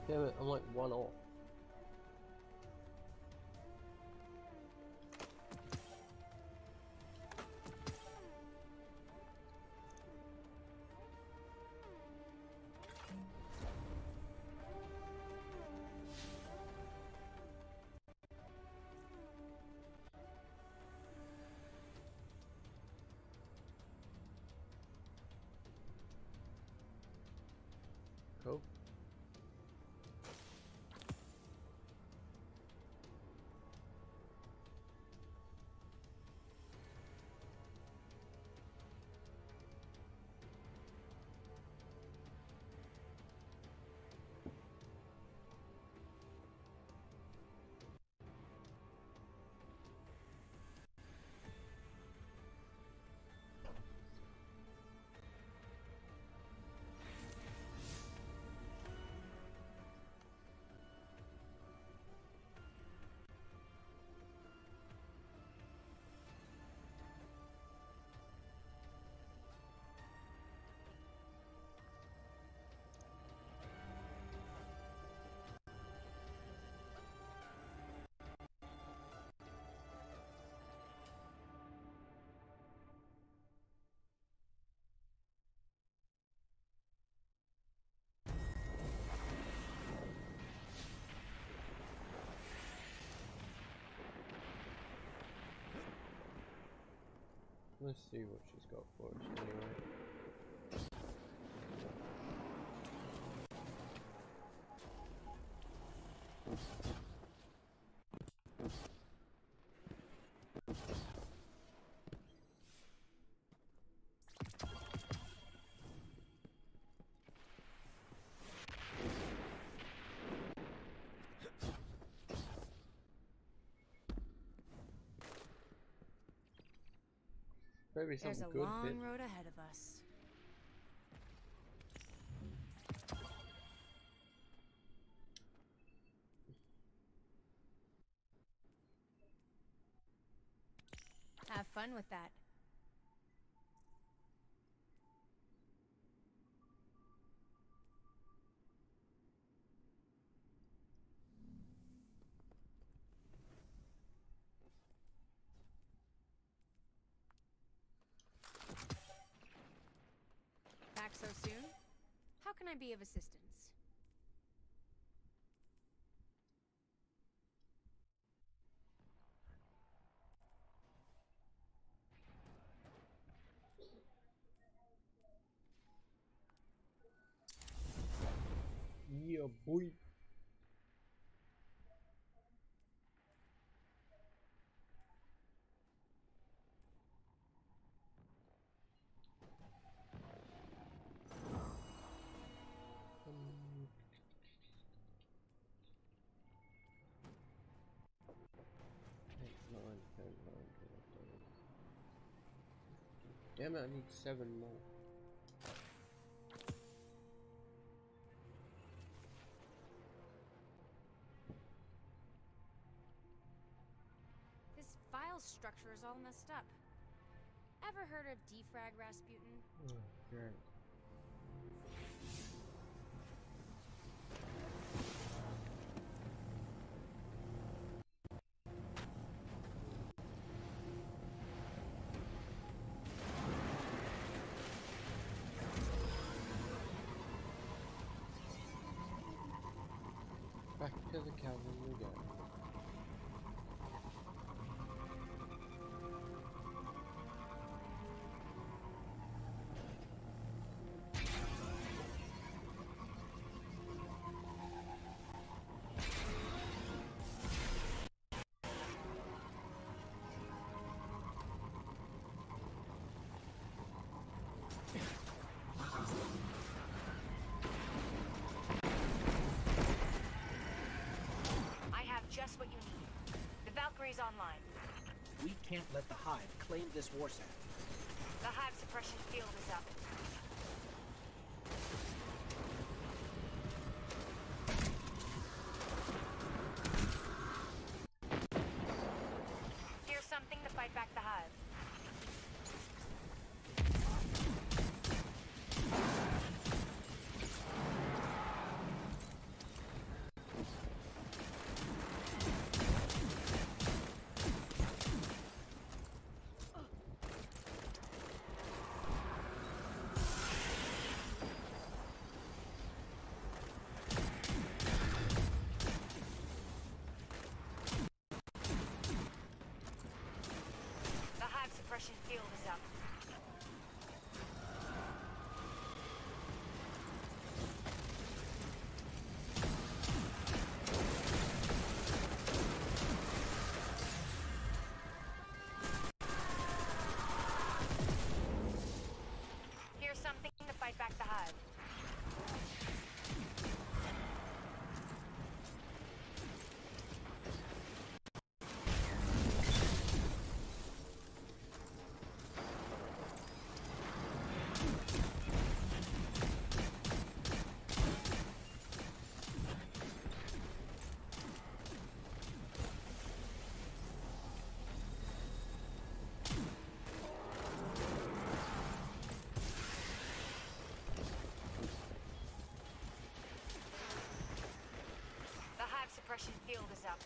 Damn it, I'm like one off. Cool. Let's see what she's got for us anyway. Maybe There's something a good long bit. road ahead of us. Have fun with that. Back so soon? How can I be of assistance? Yeah, boy. Damn it, I need 7 more. This file structure is all messed up. Ever heard of defrag, Rasputin? Oh, great. Back to the cabin we go. Just what you need. The Valkyrie's online. We can't let the Hive claim this Warsat. The Hive suppression field is up. Here's something to fight back the Hive. suppression field is up.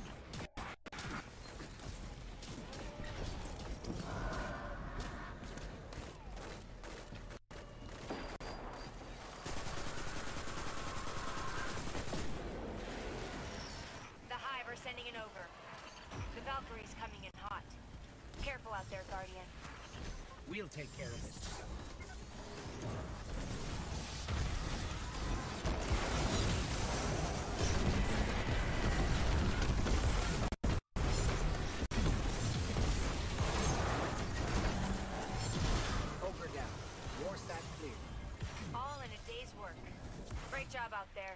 The Hive are sending it over. The Valkyrie's coming in hot. Careful out there, Guardian. We'll take care of it. Ogre down. Warsat clear. All in a day's work. Great job out there.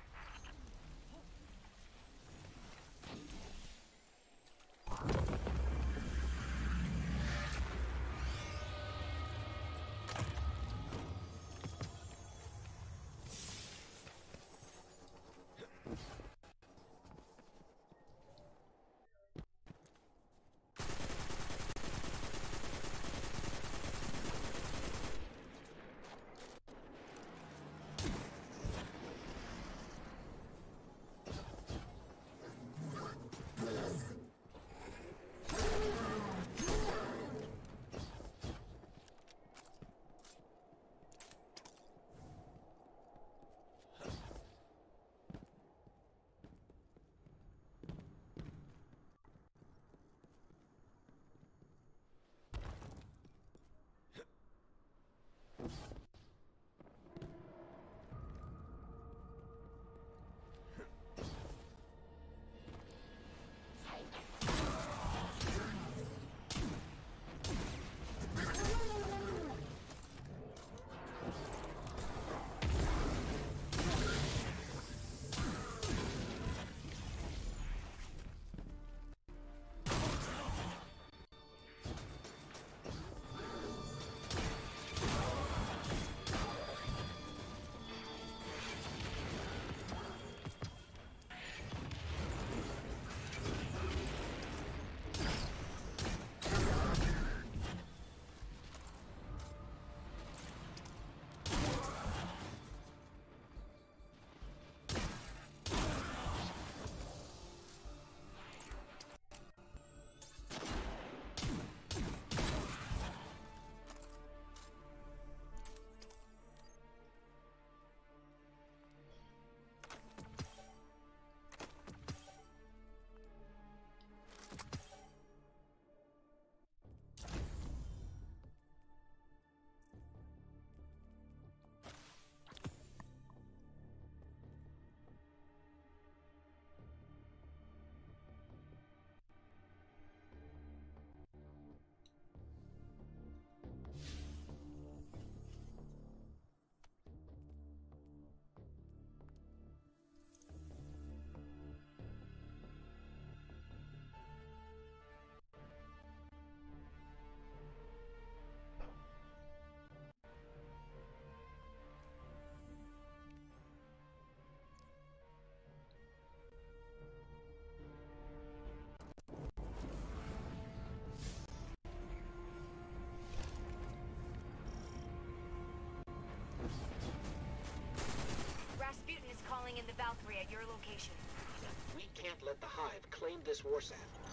In the Valkyrie at your location. We can't let the Hive claim this Warsat.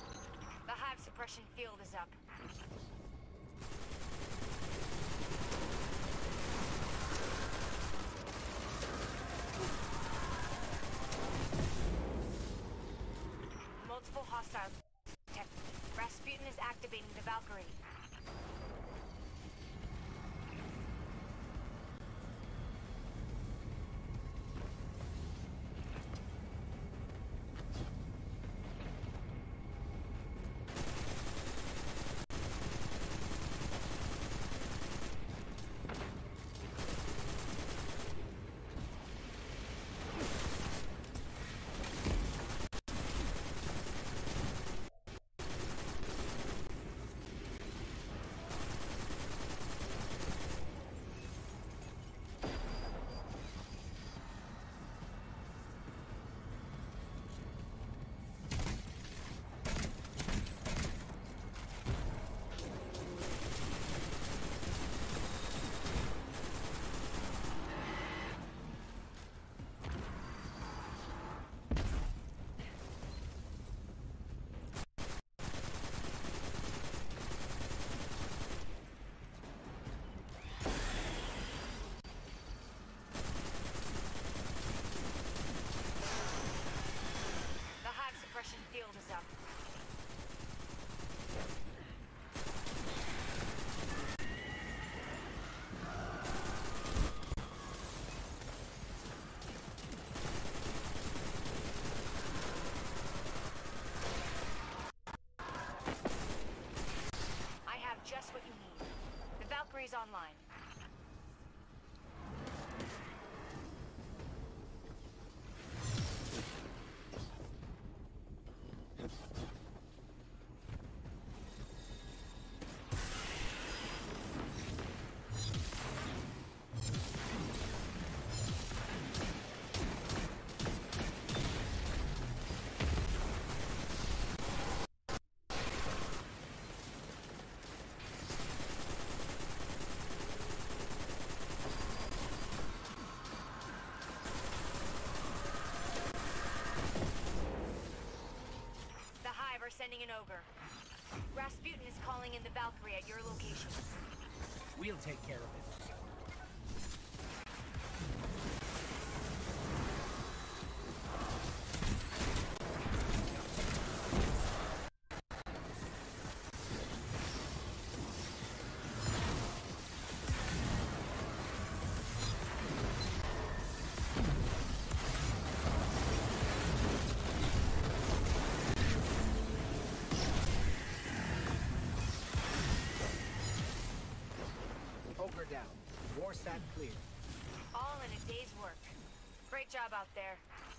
The Hive suppression field is up. Multiple hostiles detected. Rasputin is activating the Valkyrie. sending an ogre. Rasputin is calling in the Valkyrie at your location. We'll take care of it. Ogre down. Warsat clear. All in a day's work. Great job out there.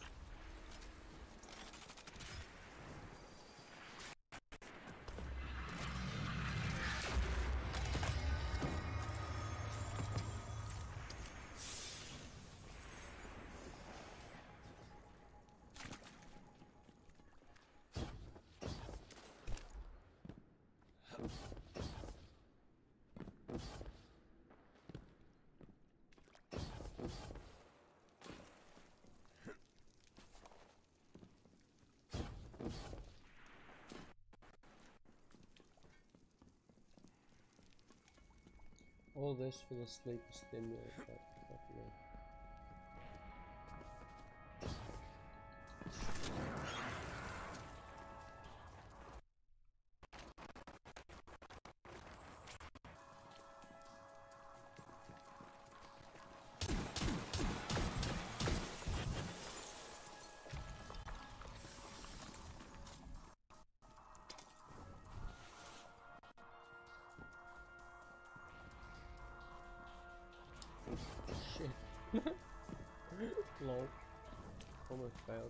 All this for the sleep stimulator. Definitely. Shit. Lol. Almost failed.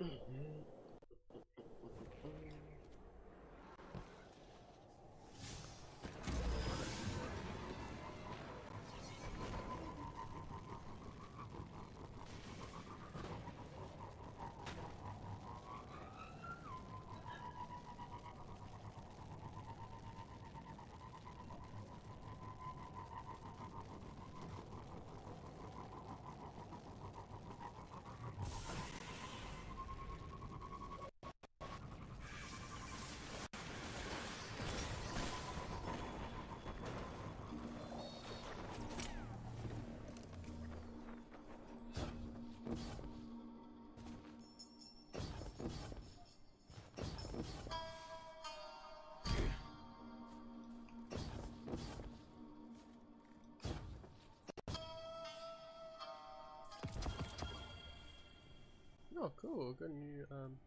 Oh, cool. Got a new,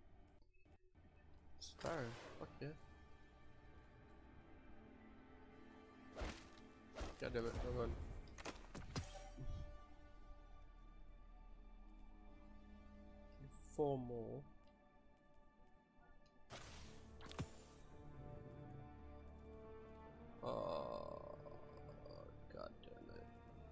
sparrow. Fuck yeah. God damn it, hold on. Four more. Oh, god damn it.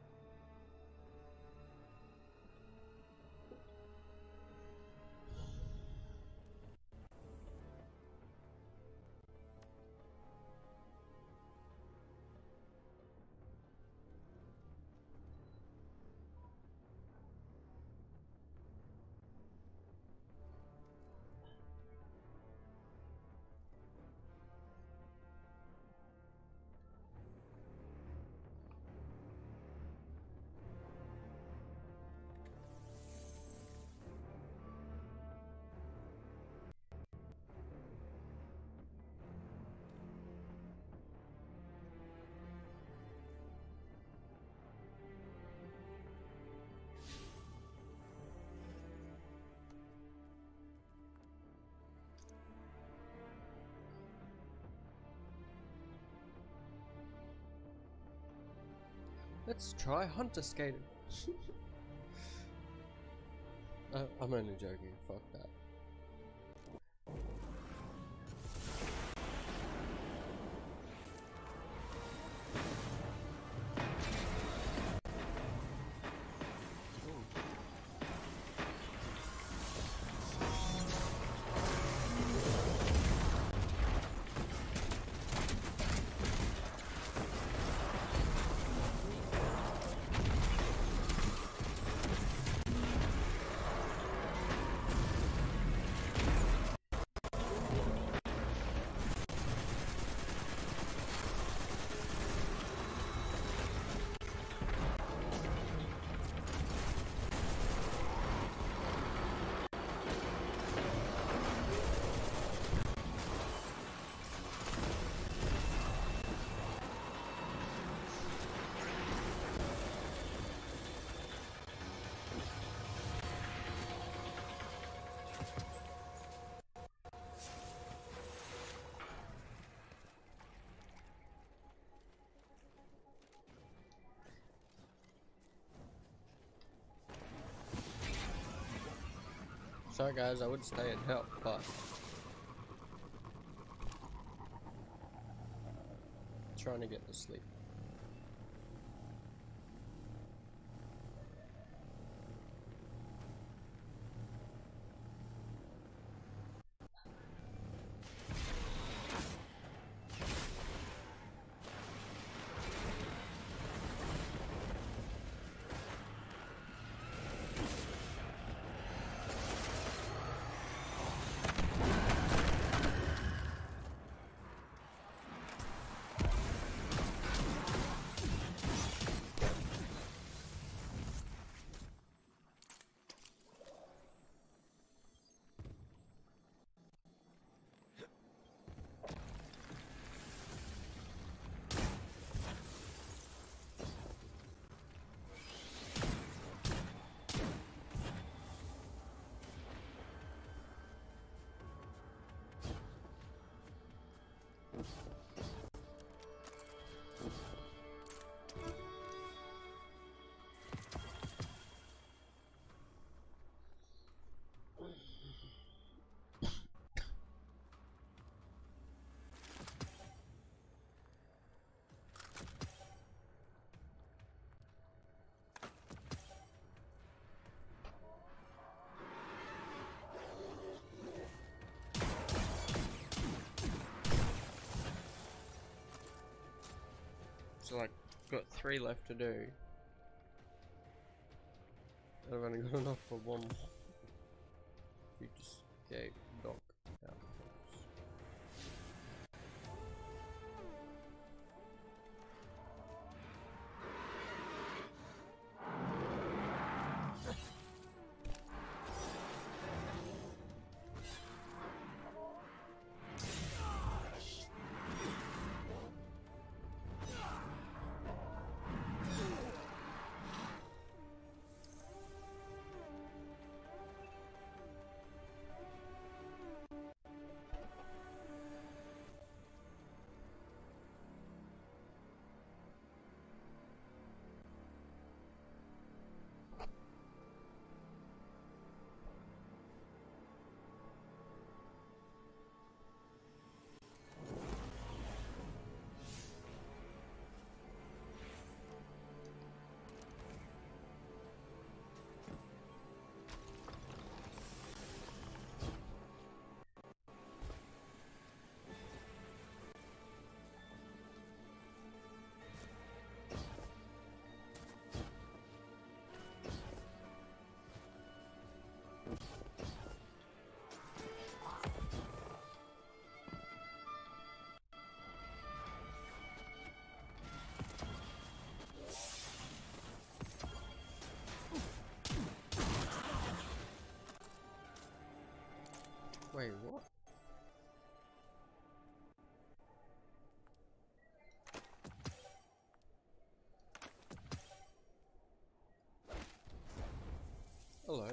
Let's try hunter skating. I'm only joking, fuck that. Sorry guys, I would stay and help, but trying to get to sleep. got 3 left to do. I've only got enough for one. You just escape dock out. Wait, what? Hello.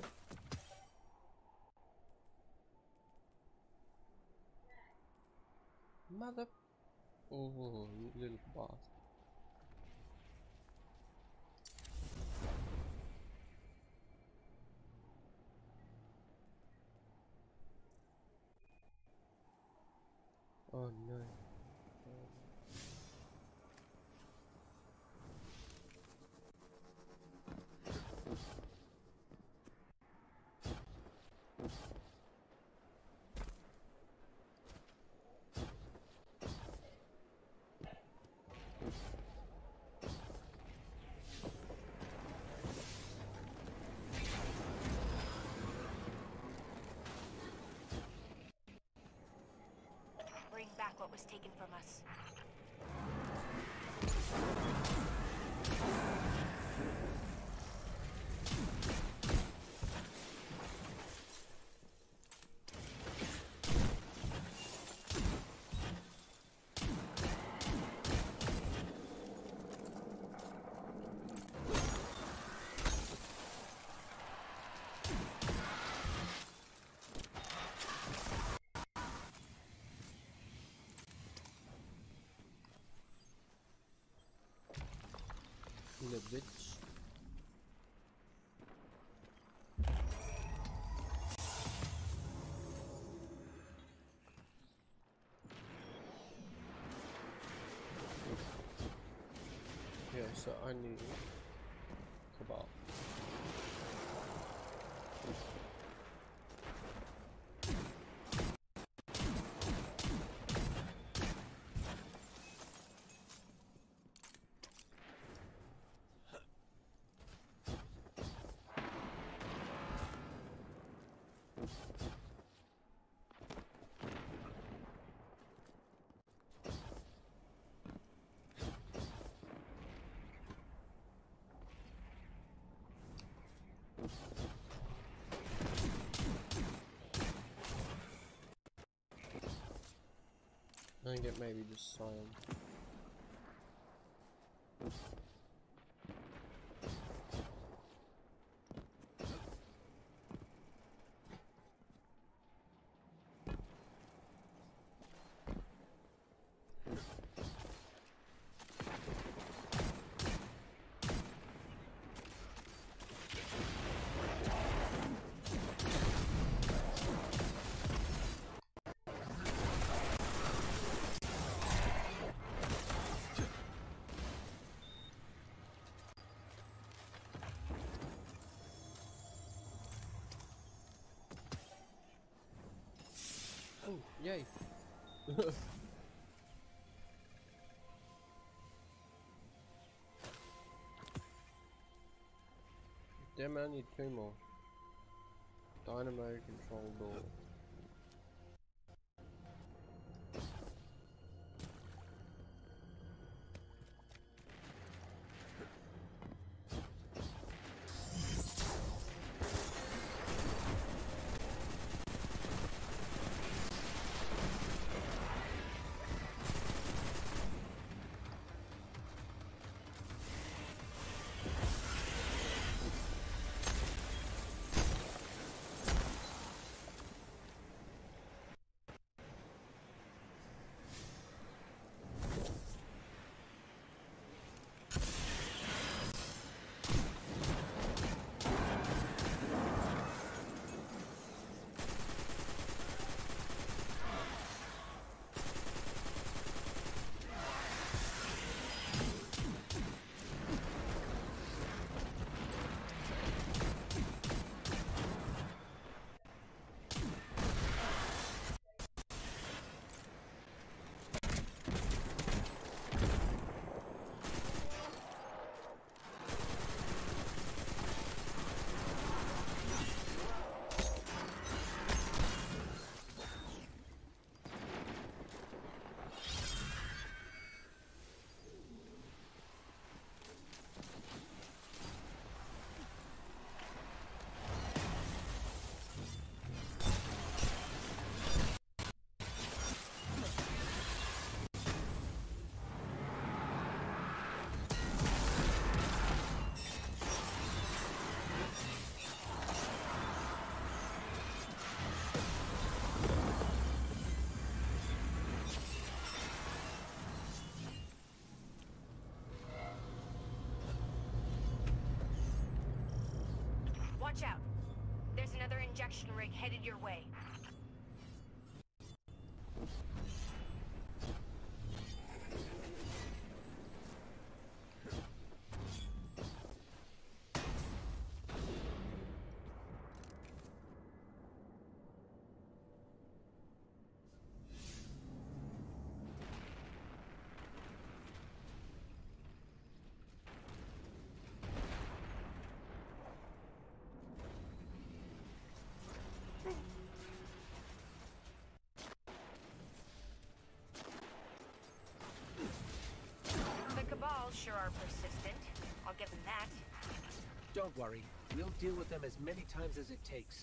Mother... Oh, you little bastard. Oh no. Bring back what was taken from us. The bitch. Yeah, so I need kebab. I think it maybe just cyan. Oh, yay! Damn, I need 2 more. Dynamo control door. Watch out. There's another injection rig headed your way. Sure are persistent. I'll give them that. Don't worry. We'll deal with them as many times as it takes.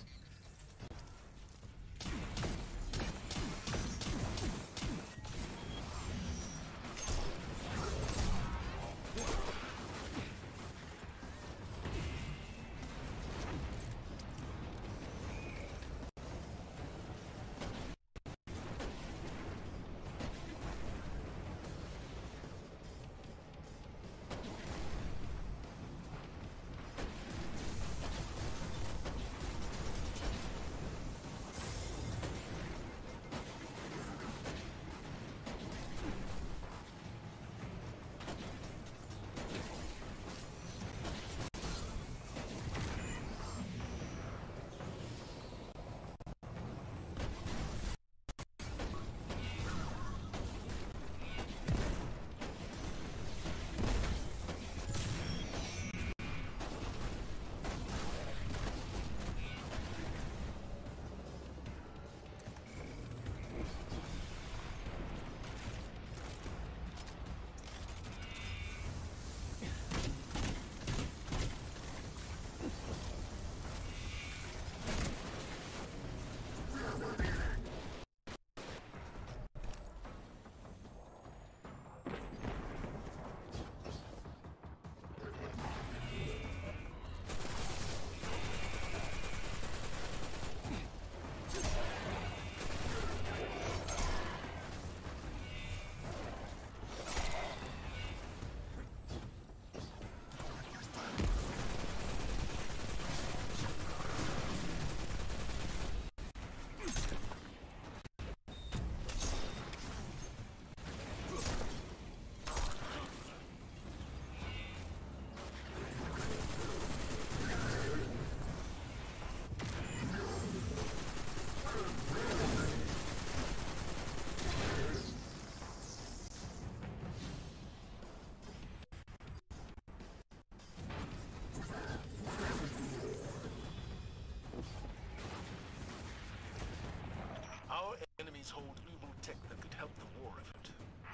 colonies hold evil tech that could help the war effort.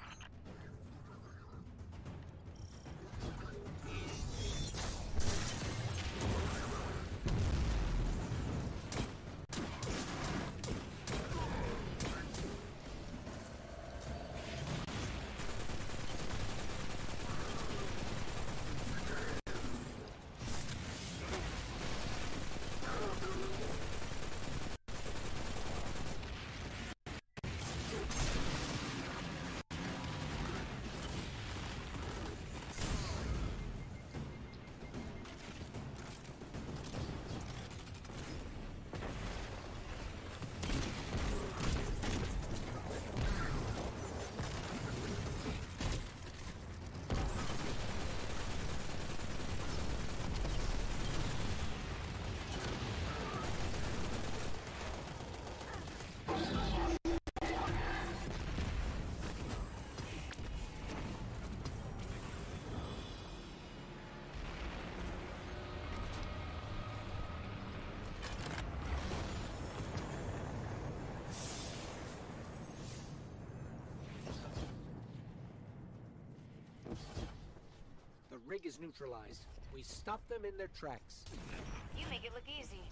The rig is neutralized. We stop them in their tracks. You make it look easy.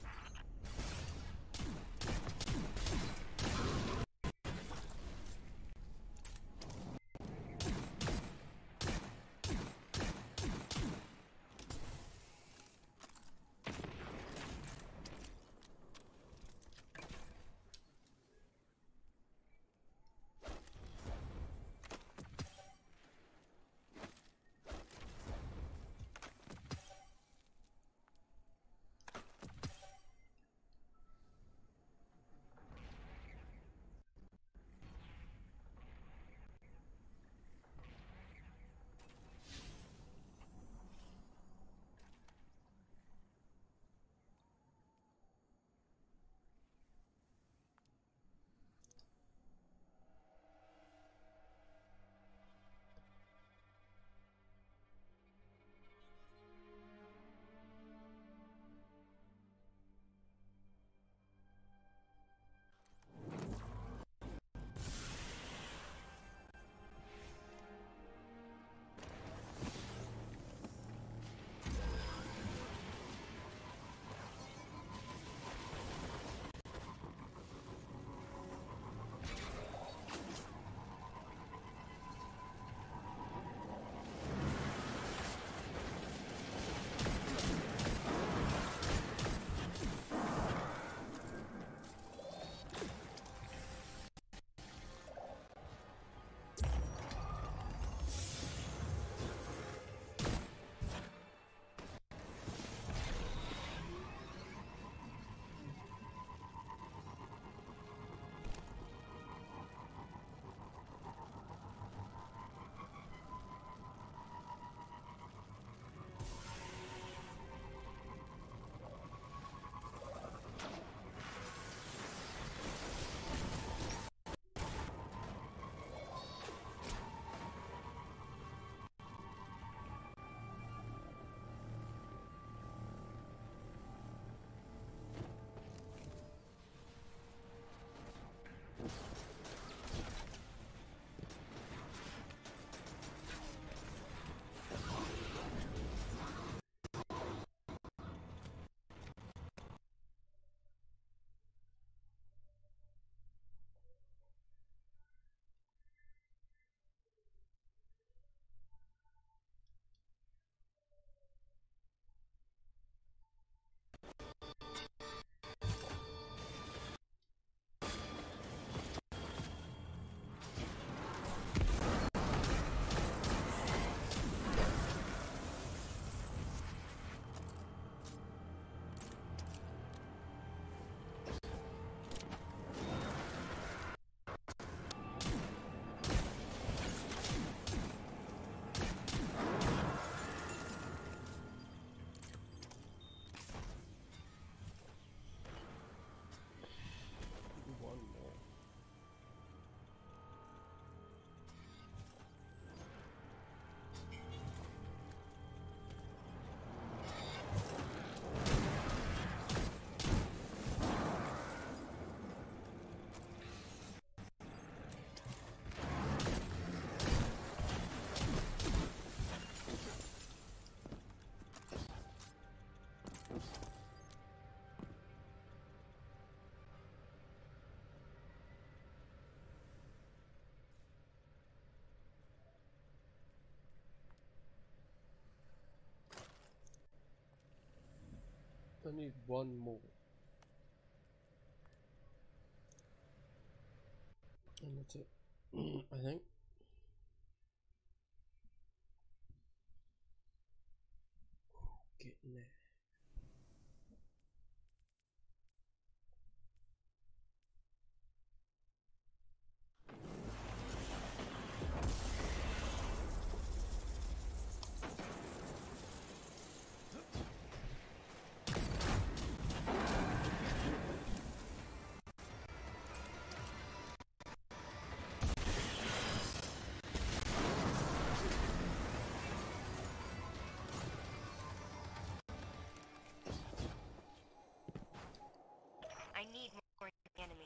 I need one more. And that's it. I think. Getting there. I need more enemy.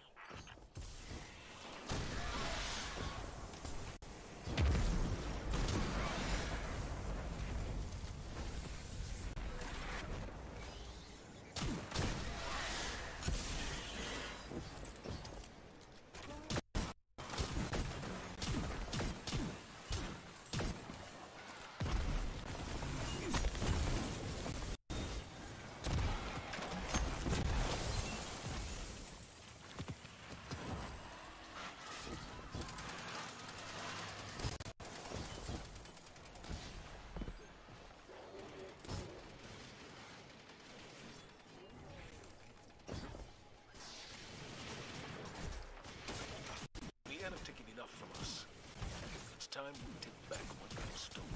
The Ant have taken enough from us. It's time we take back what we've stolen.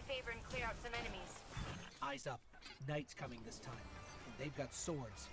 favor and clear out some enemies. Eyes up. Knight's coming this time. And they've got swords.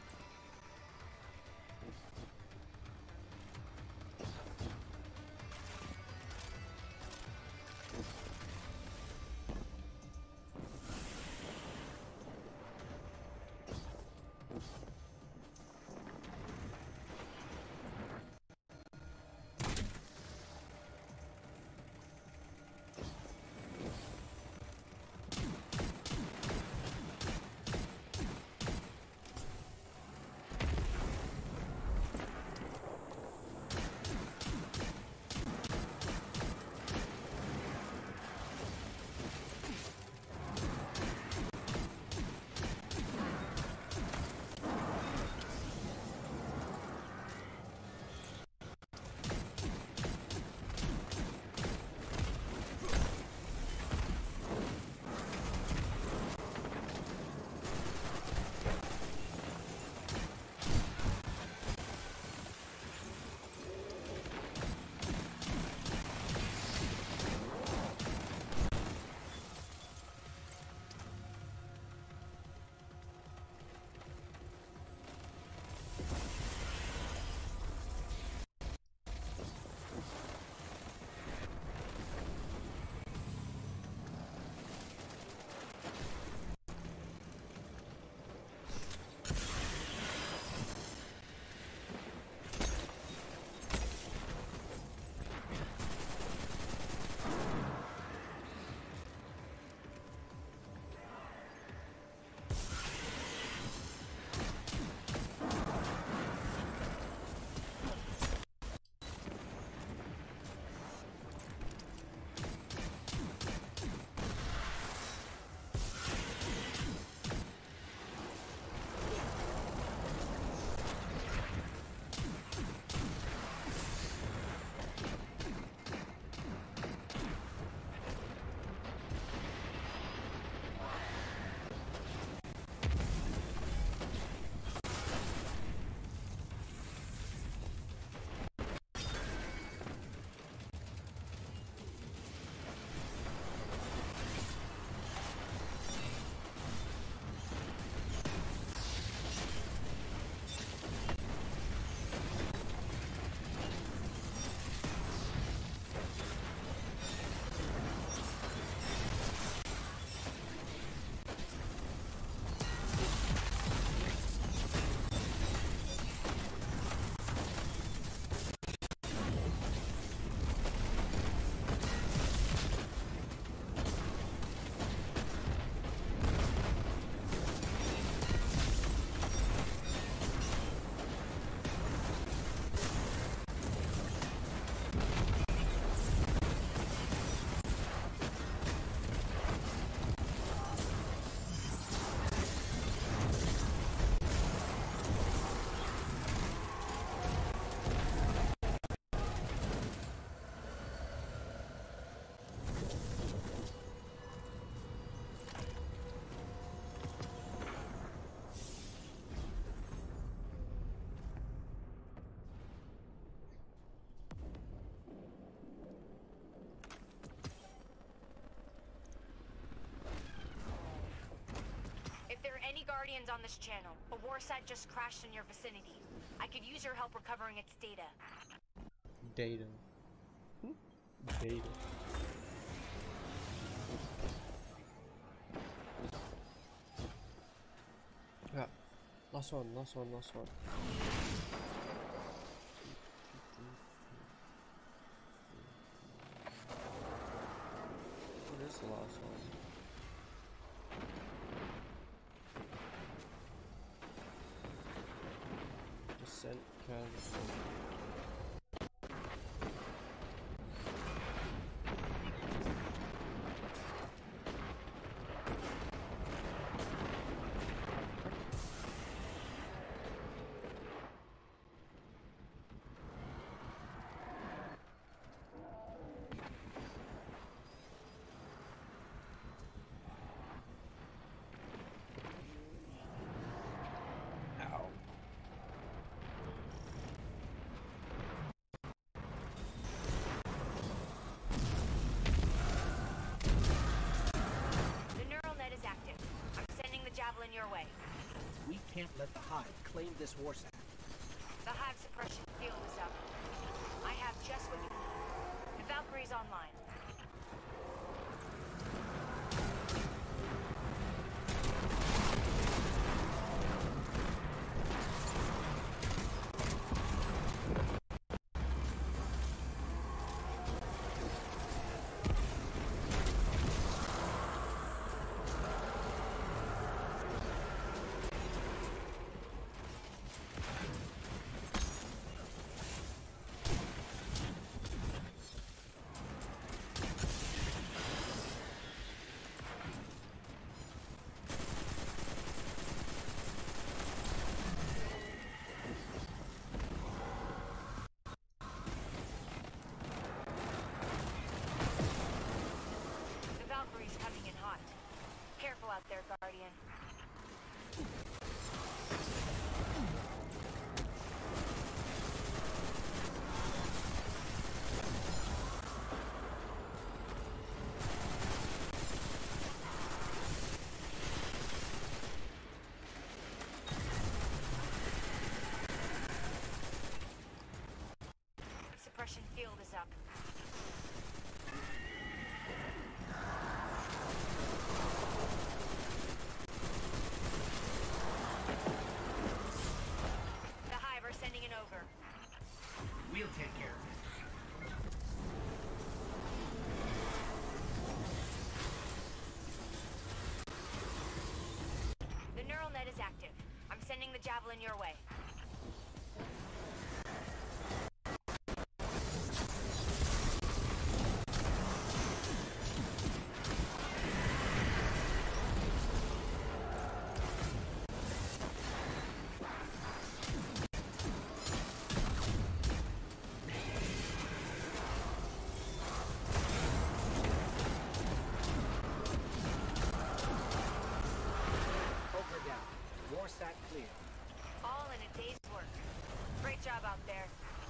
Any Guardians on this channel? A warsat just crashed in your vicinity. I could use your help recovering its data. Data. Data. Yeah. Last one. What is the last one? Descent California. can't let the Hive claim this Warsat. The Hive suppression field is up. I have just what you need. The Valkyrie's online. Out there, Guardian. Suppression field is up. Sending it over. We'll take care of it. The neural net is active. I'm sending the Javelin your way. Warsat clear. All in a day's work. Great job out there.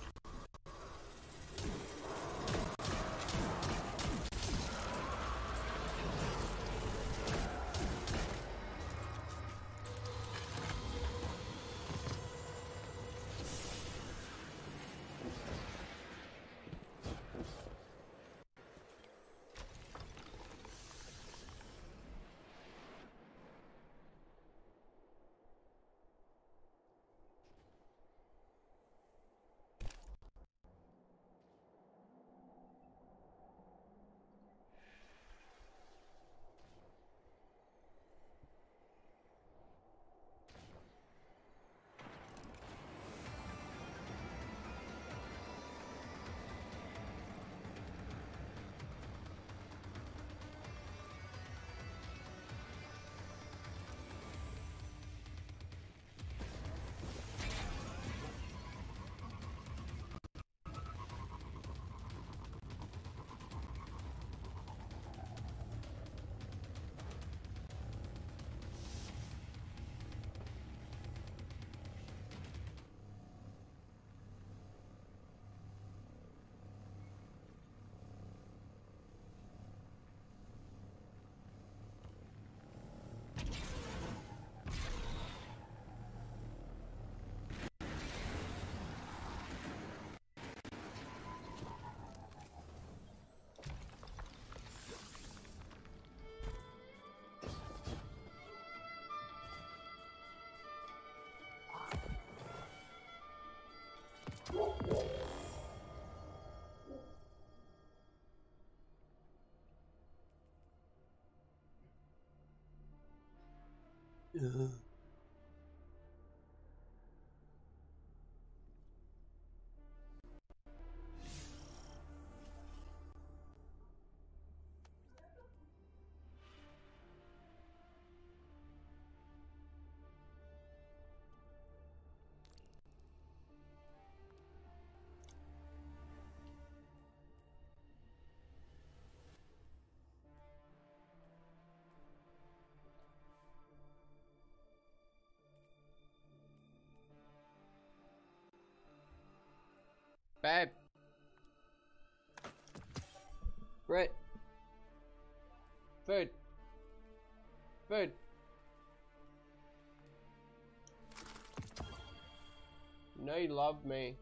Babe. Brett. Food. Food. They love me.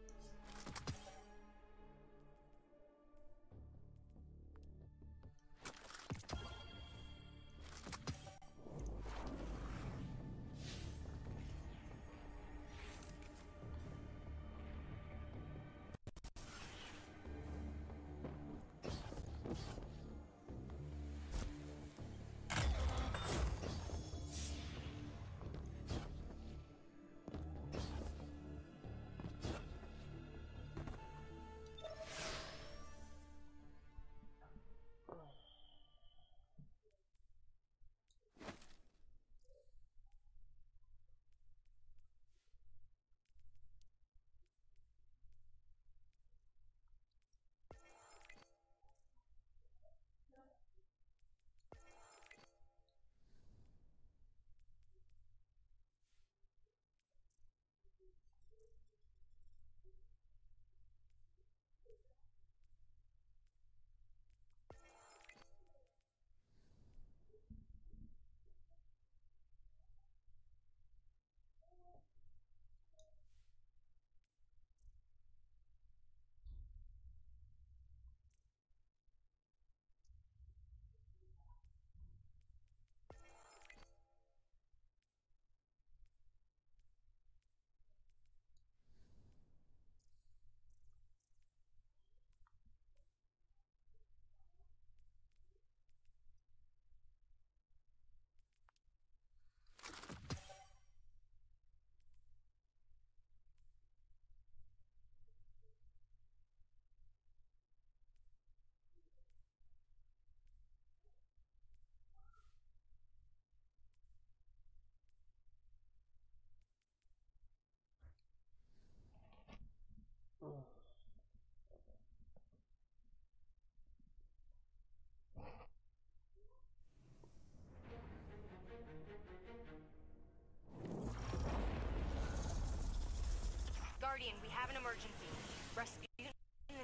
Guardian, we have an emergency. Rasputin...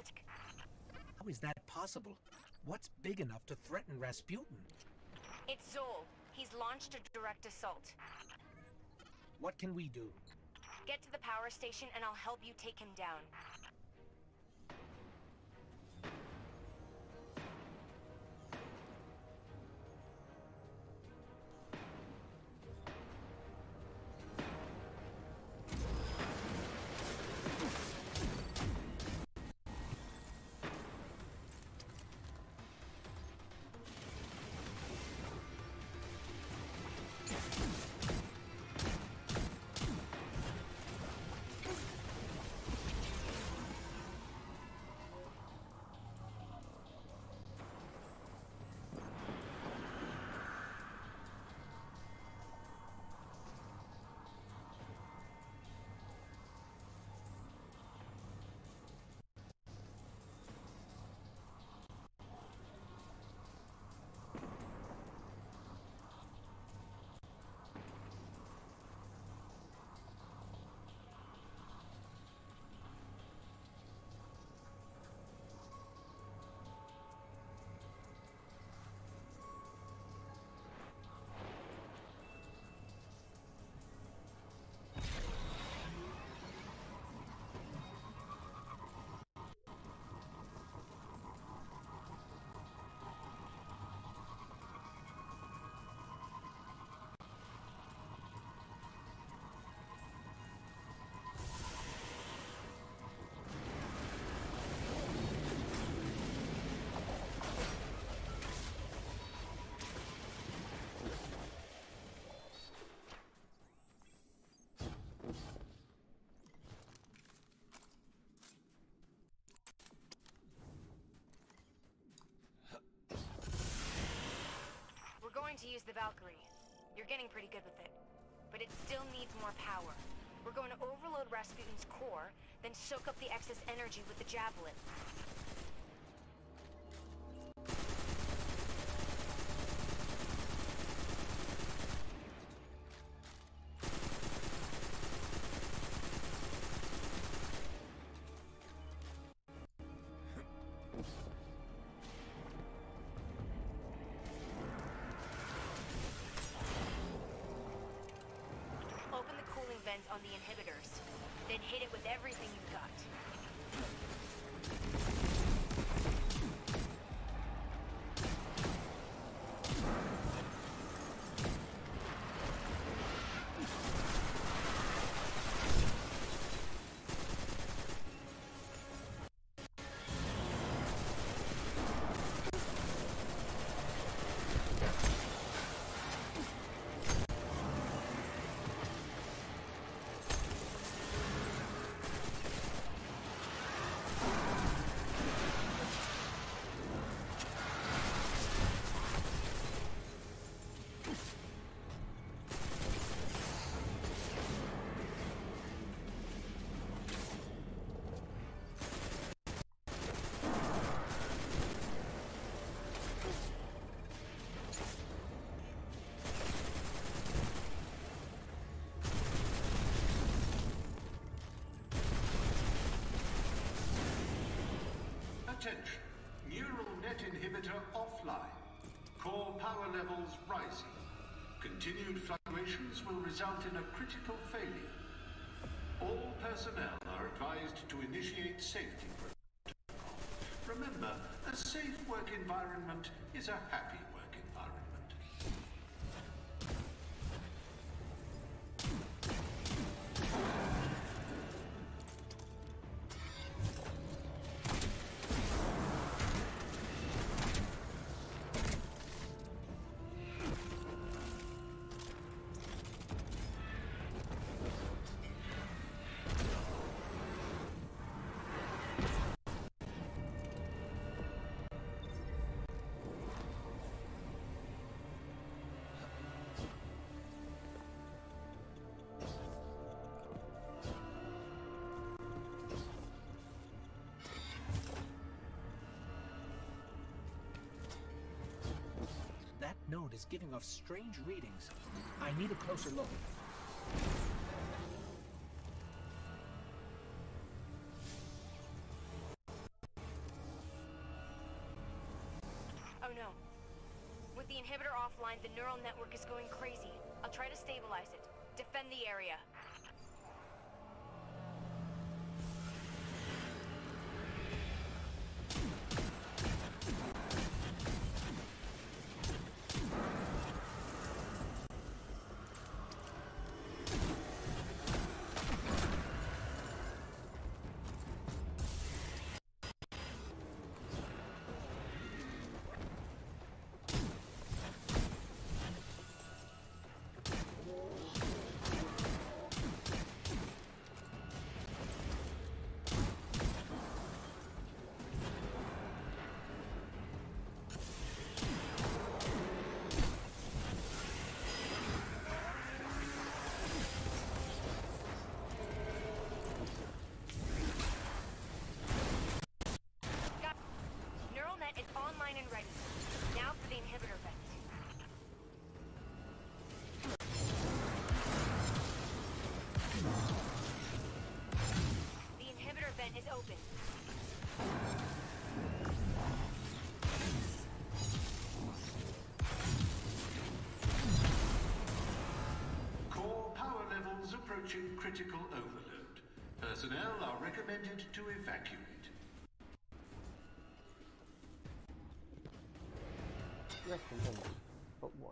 How is that possible? What's big enough to threaten Rasputin? It's Zol. He's launched a direct assault. What can we do? Get to the power station and I'll help you take him down. To use the Valkyrie. You're getting pretty good with it. But it still needs more power. We're going to overload Rasputin's core, then soak up the excess energy with the Javelin. On the inhibitors, then hit it with every attention. Neural net inhibitor offline. Core power levels rising. Continued fluctuations will result in a critical failure. All personnel are advised to initiate safety protocol. Remember, a safe work environment is a happy work environment. That node is giving off strange readings. I need a closer look. Oh no. With the inhibitor offline, the neural network is going crazy. I'll try to stabilize it. Defend the area. Is online and ready. Now for the inhibitor vent. The inhibitor vent is open. Core power levels approaching critical overload. Personnel are recommended to evacuate. Recommended, but what?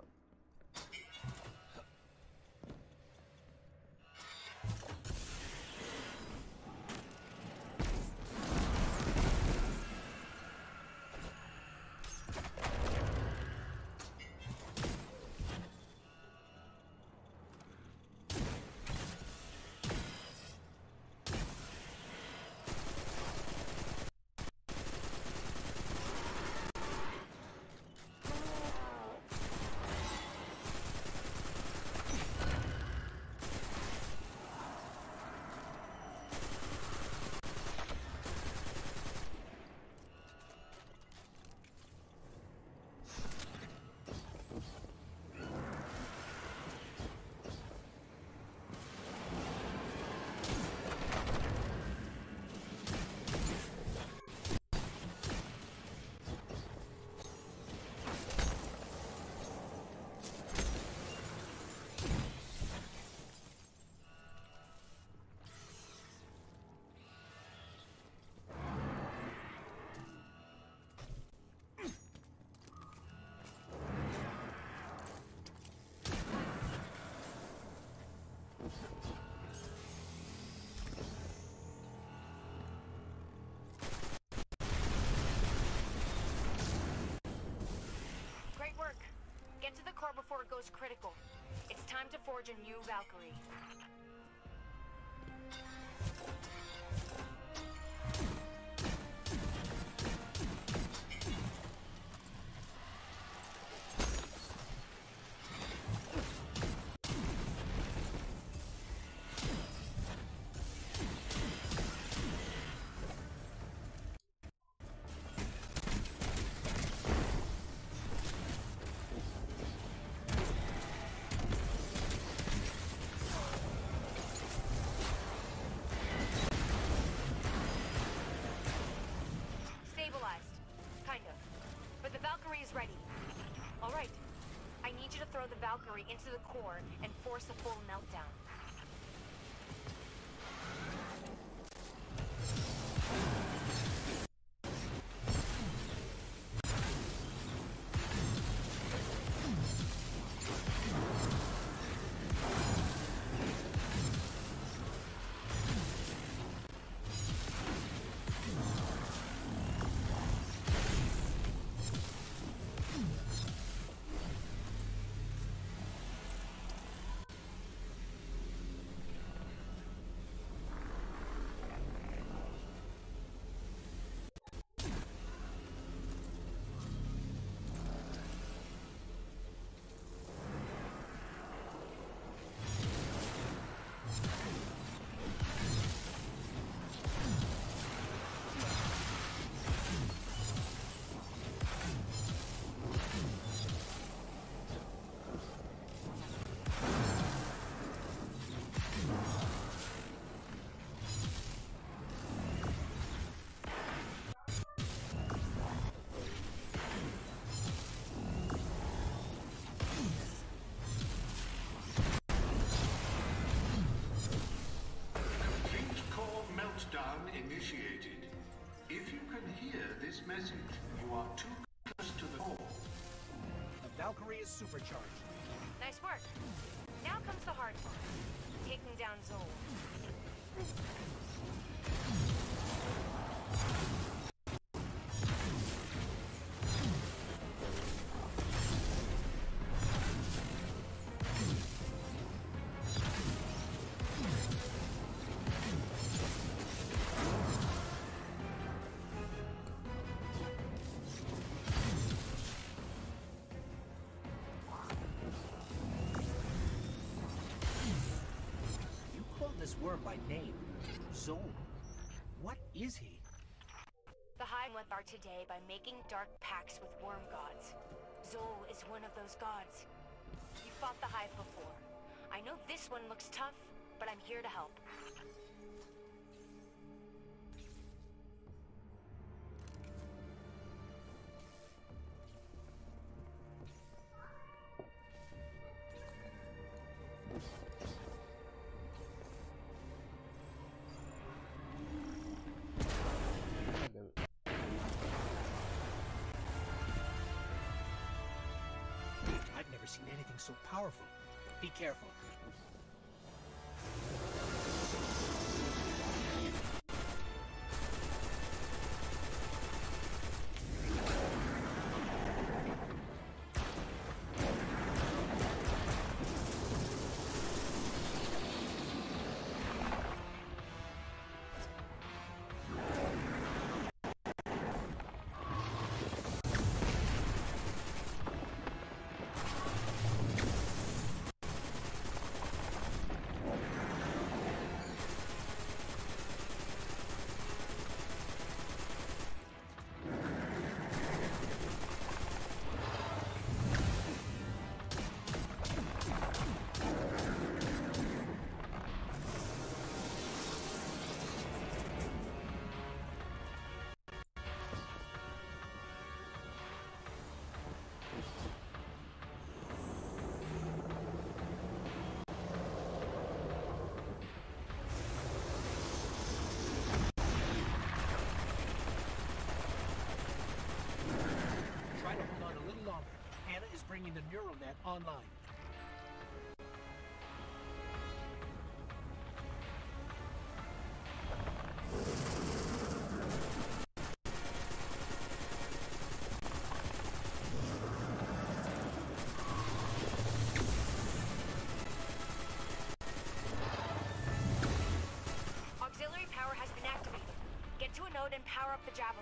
core before it goes critical. It's time to forge a new Valkyrie. the Valkyrie into the core and force a full meltdown. Meltdown initiated. If you can hear this message, you are too close to the core. The Valkyrie is supercharged. Nice work. Now comes the hard part. Taking down Zol. This worm by name, Zol. What is he? The Hive went there today by making dark pacts with worm gods. Zol is one of those gods. You fought the Hive before. I know this one looks tough, but I'm here to help. I've never seen anything so powerful. Be careful. Bringing the neural net online. Auxiliary power has been activated. Get to a node and power up the Javelin.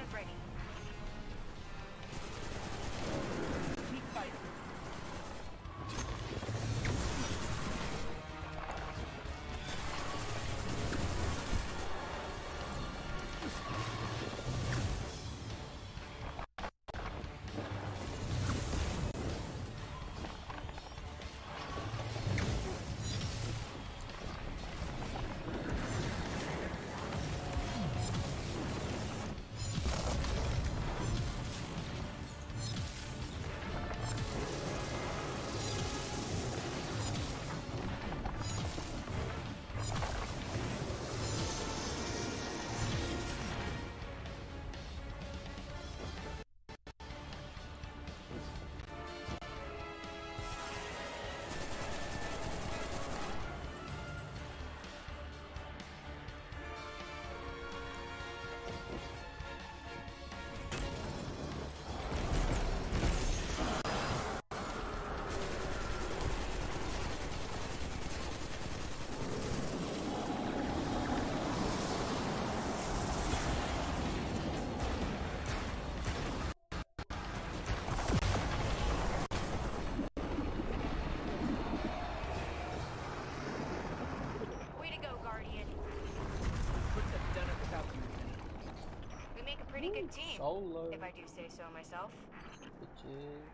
Shield ready. Keep fighting. Way to go, Guardian. Couldn't have done it without you, Penny. We make a pretty good team, Solo. if I do say so myself. Bitches.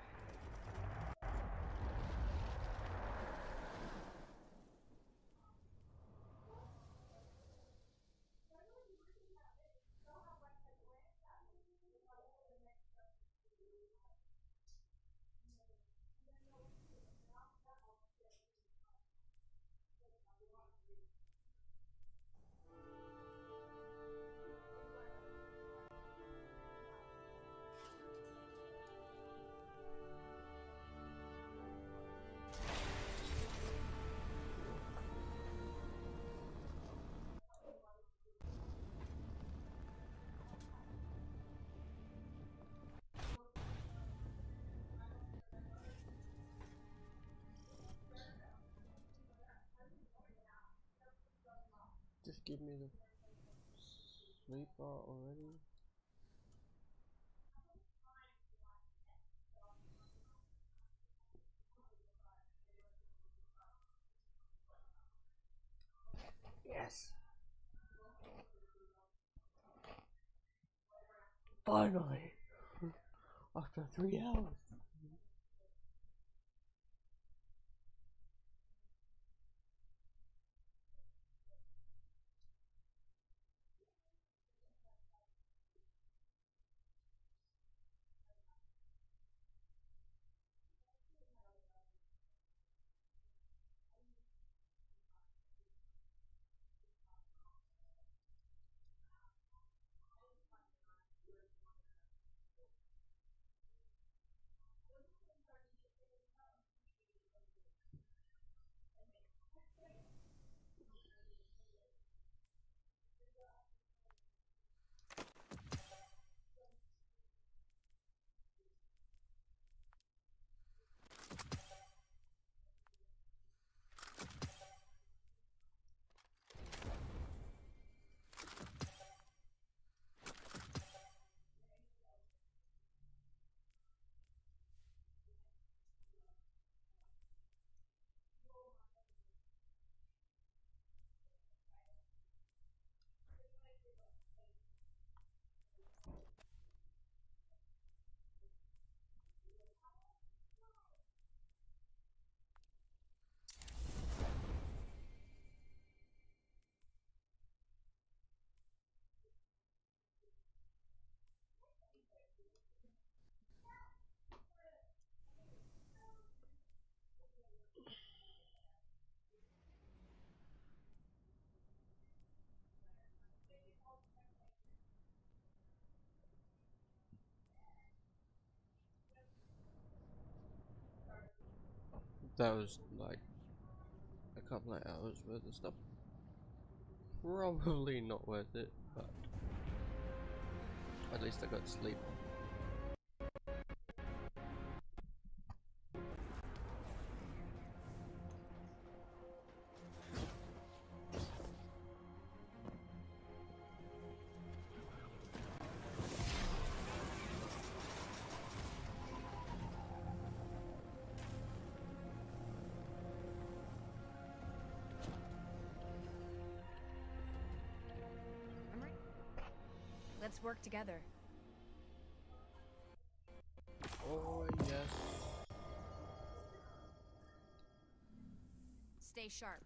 Just give me the sleeper already. Yes. Finally. After 3 hours. That was like a couple of hours worth of stuff. Probably not worth it, but at least I got sleep. Let's work together. Oh, yes. Stay sharp.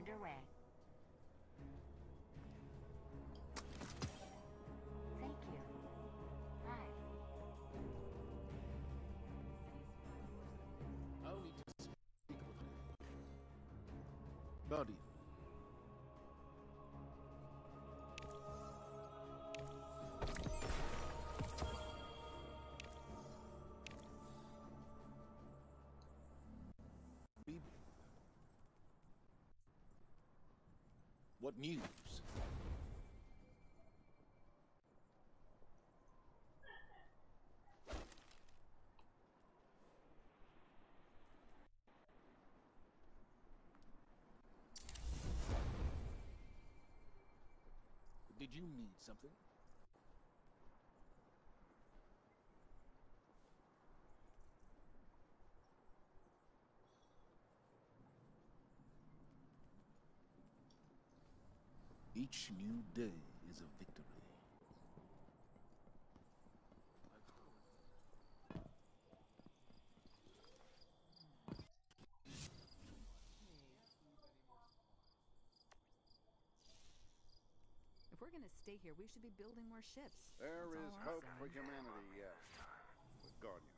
underway. Thank you. Hi. I'll need to speak with you. Buddy. What news? Did you need something? Each new day is a victory. If we're gonna stay here, we should be building more ships. There That's is all I'm hope saying. for humanity, yes. With Guardian.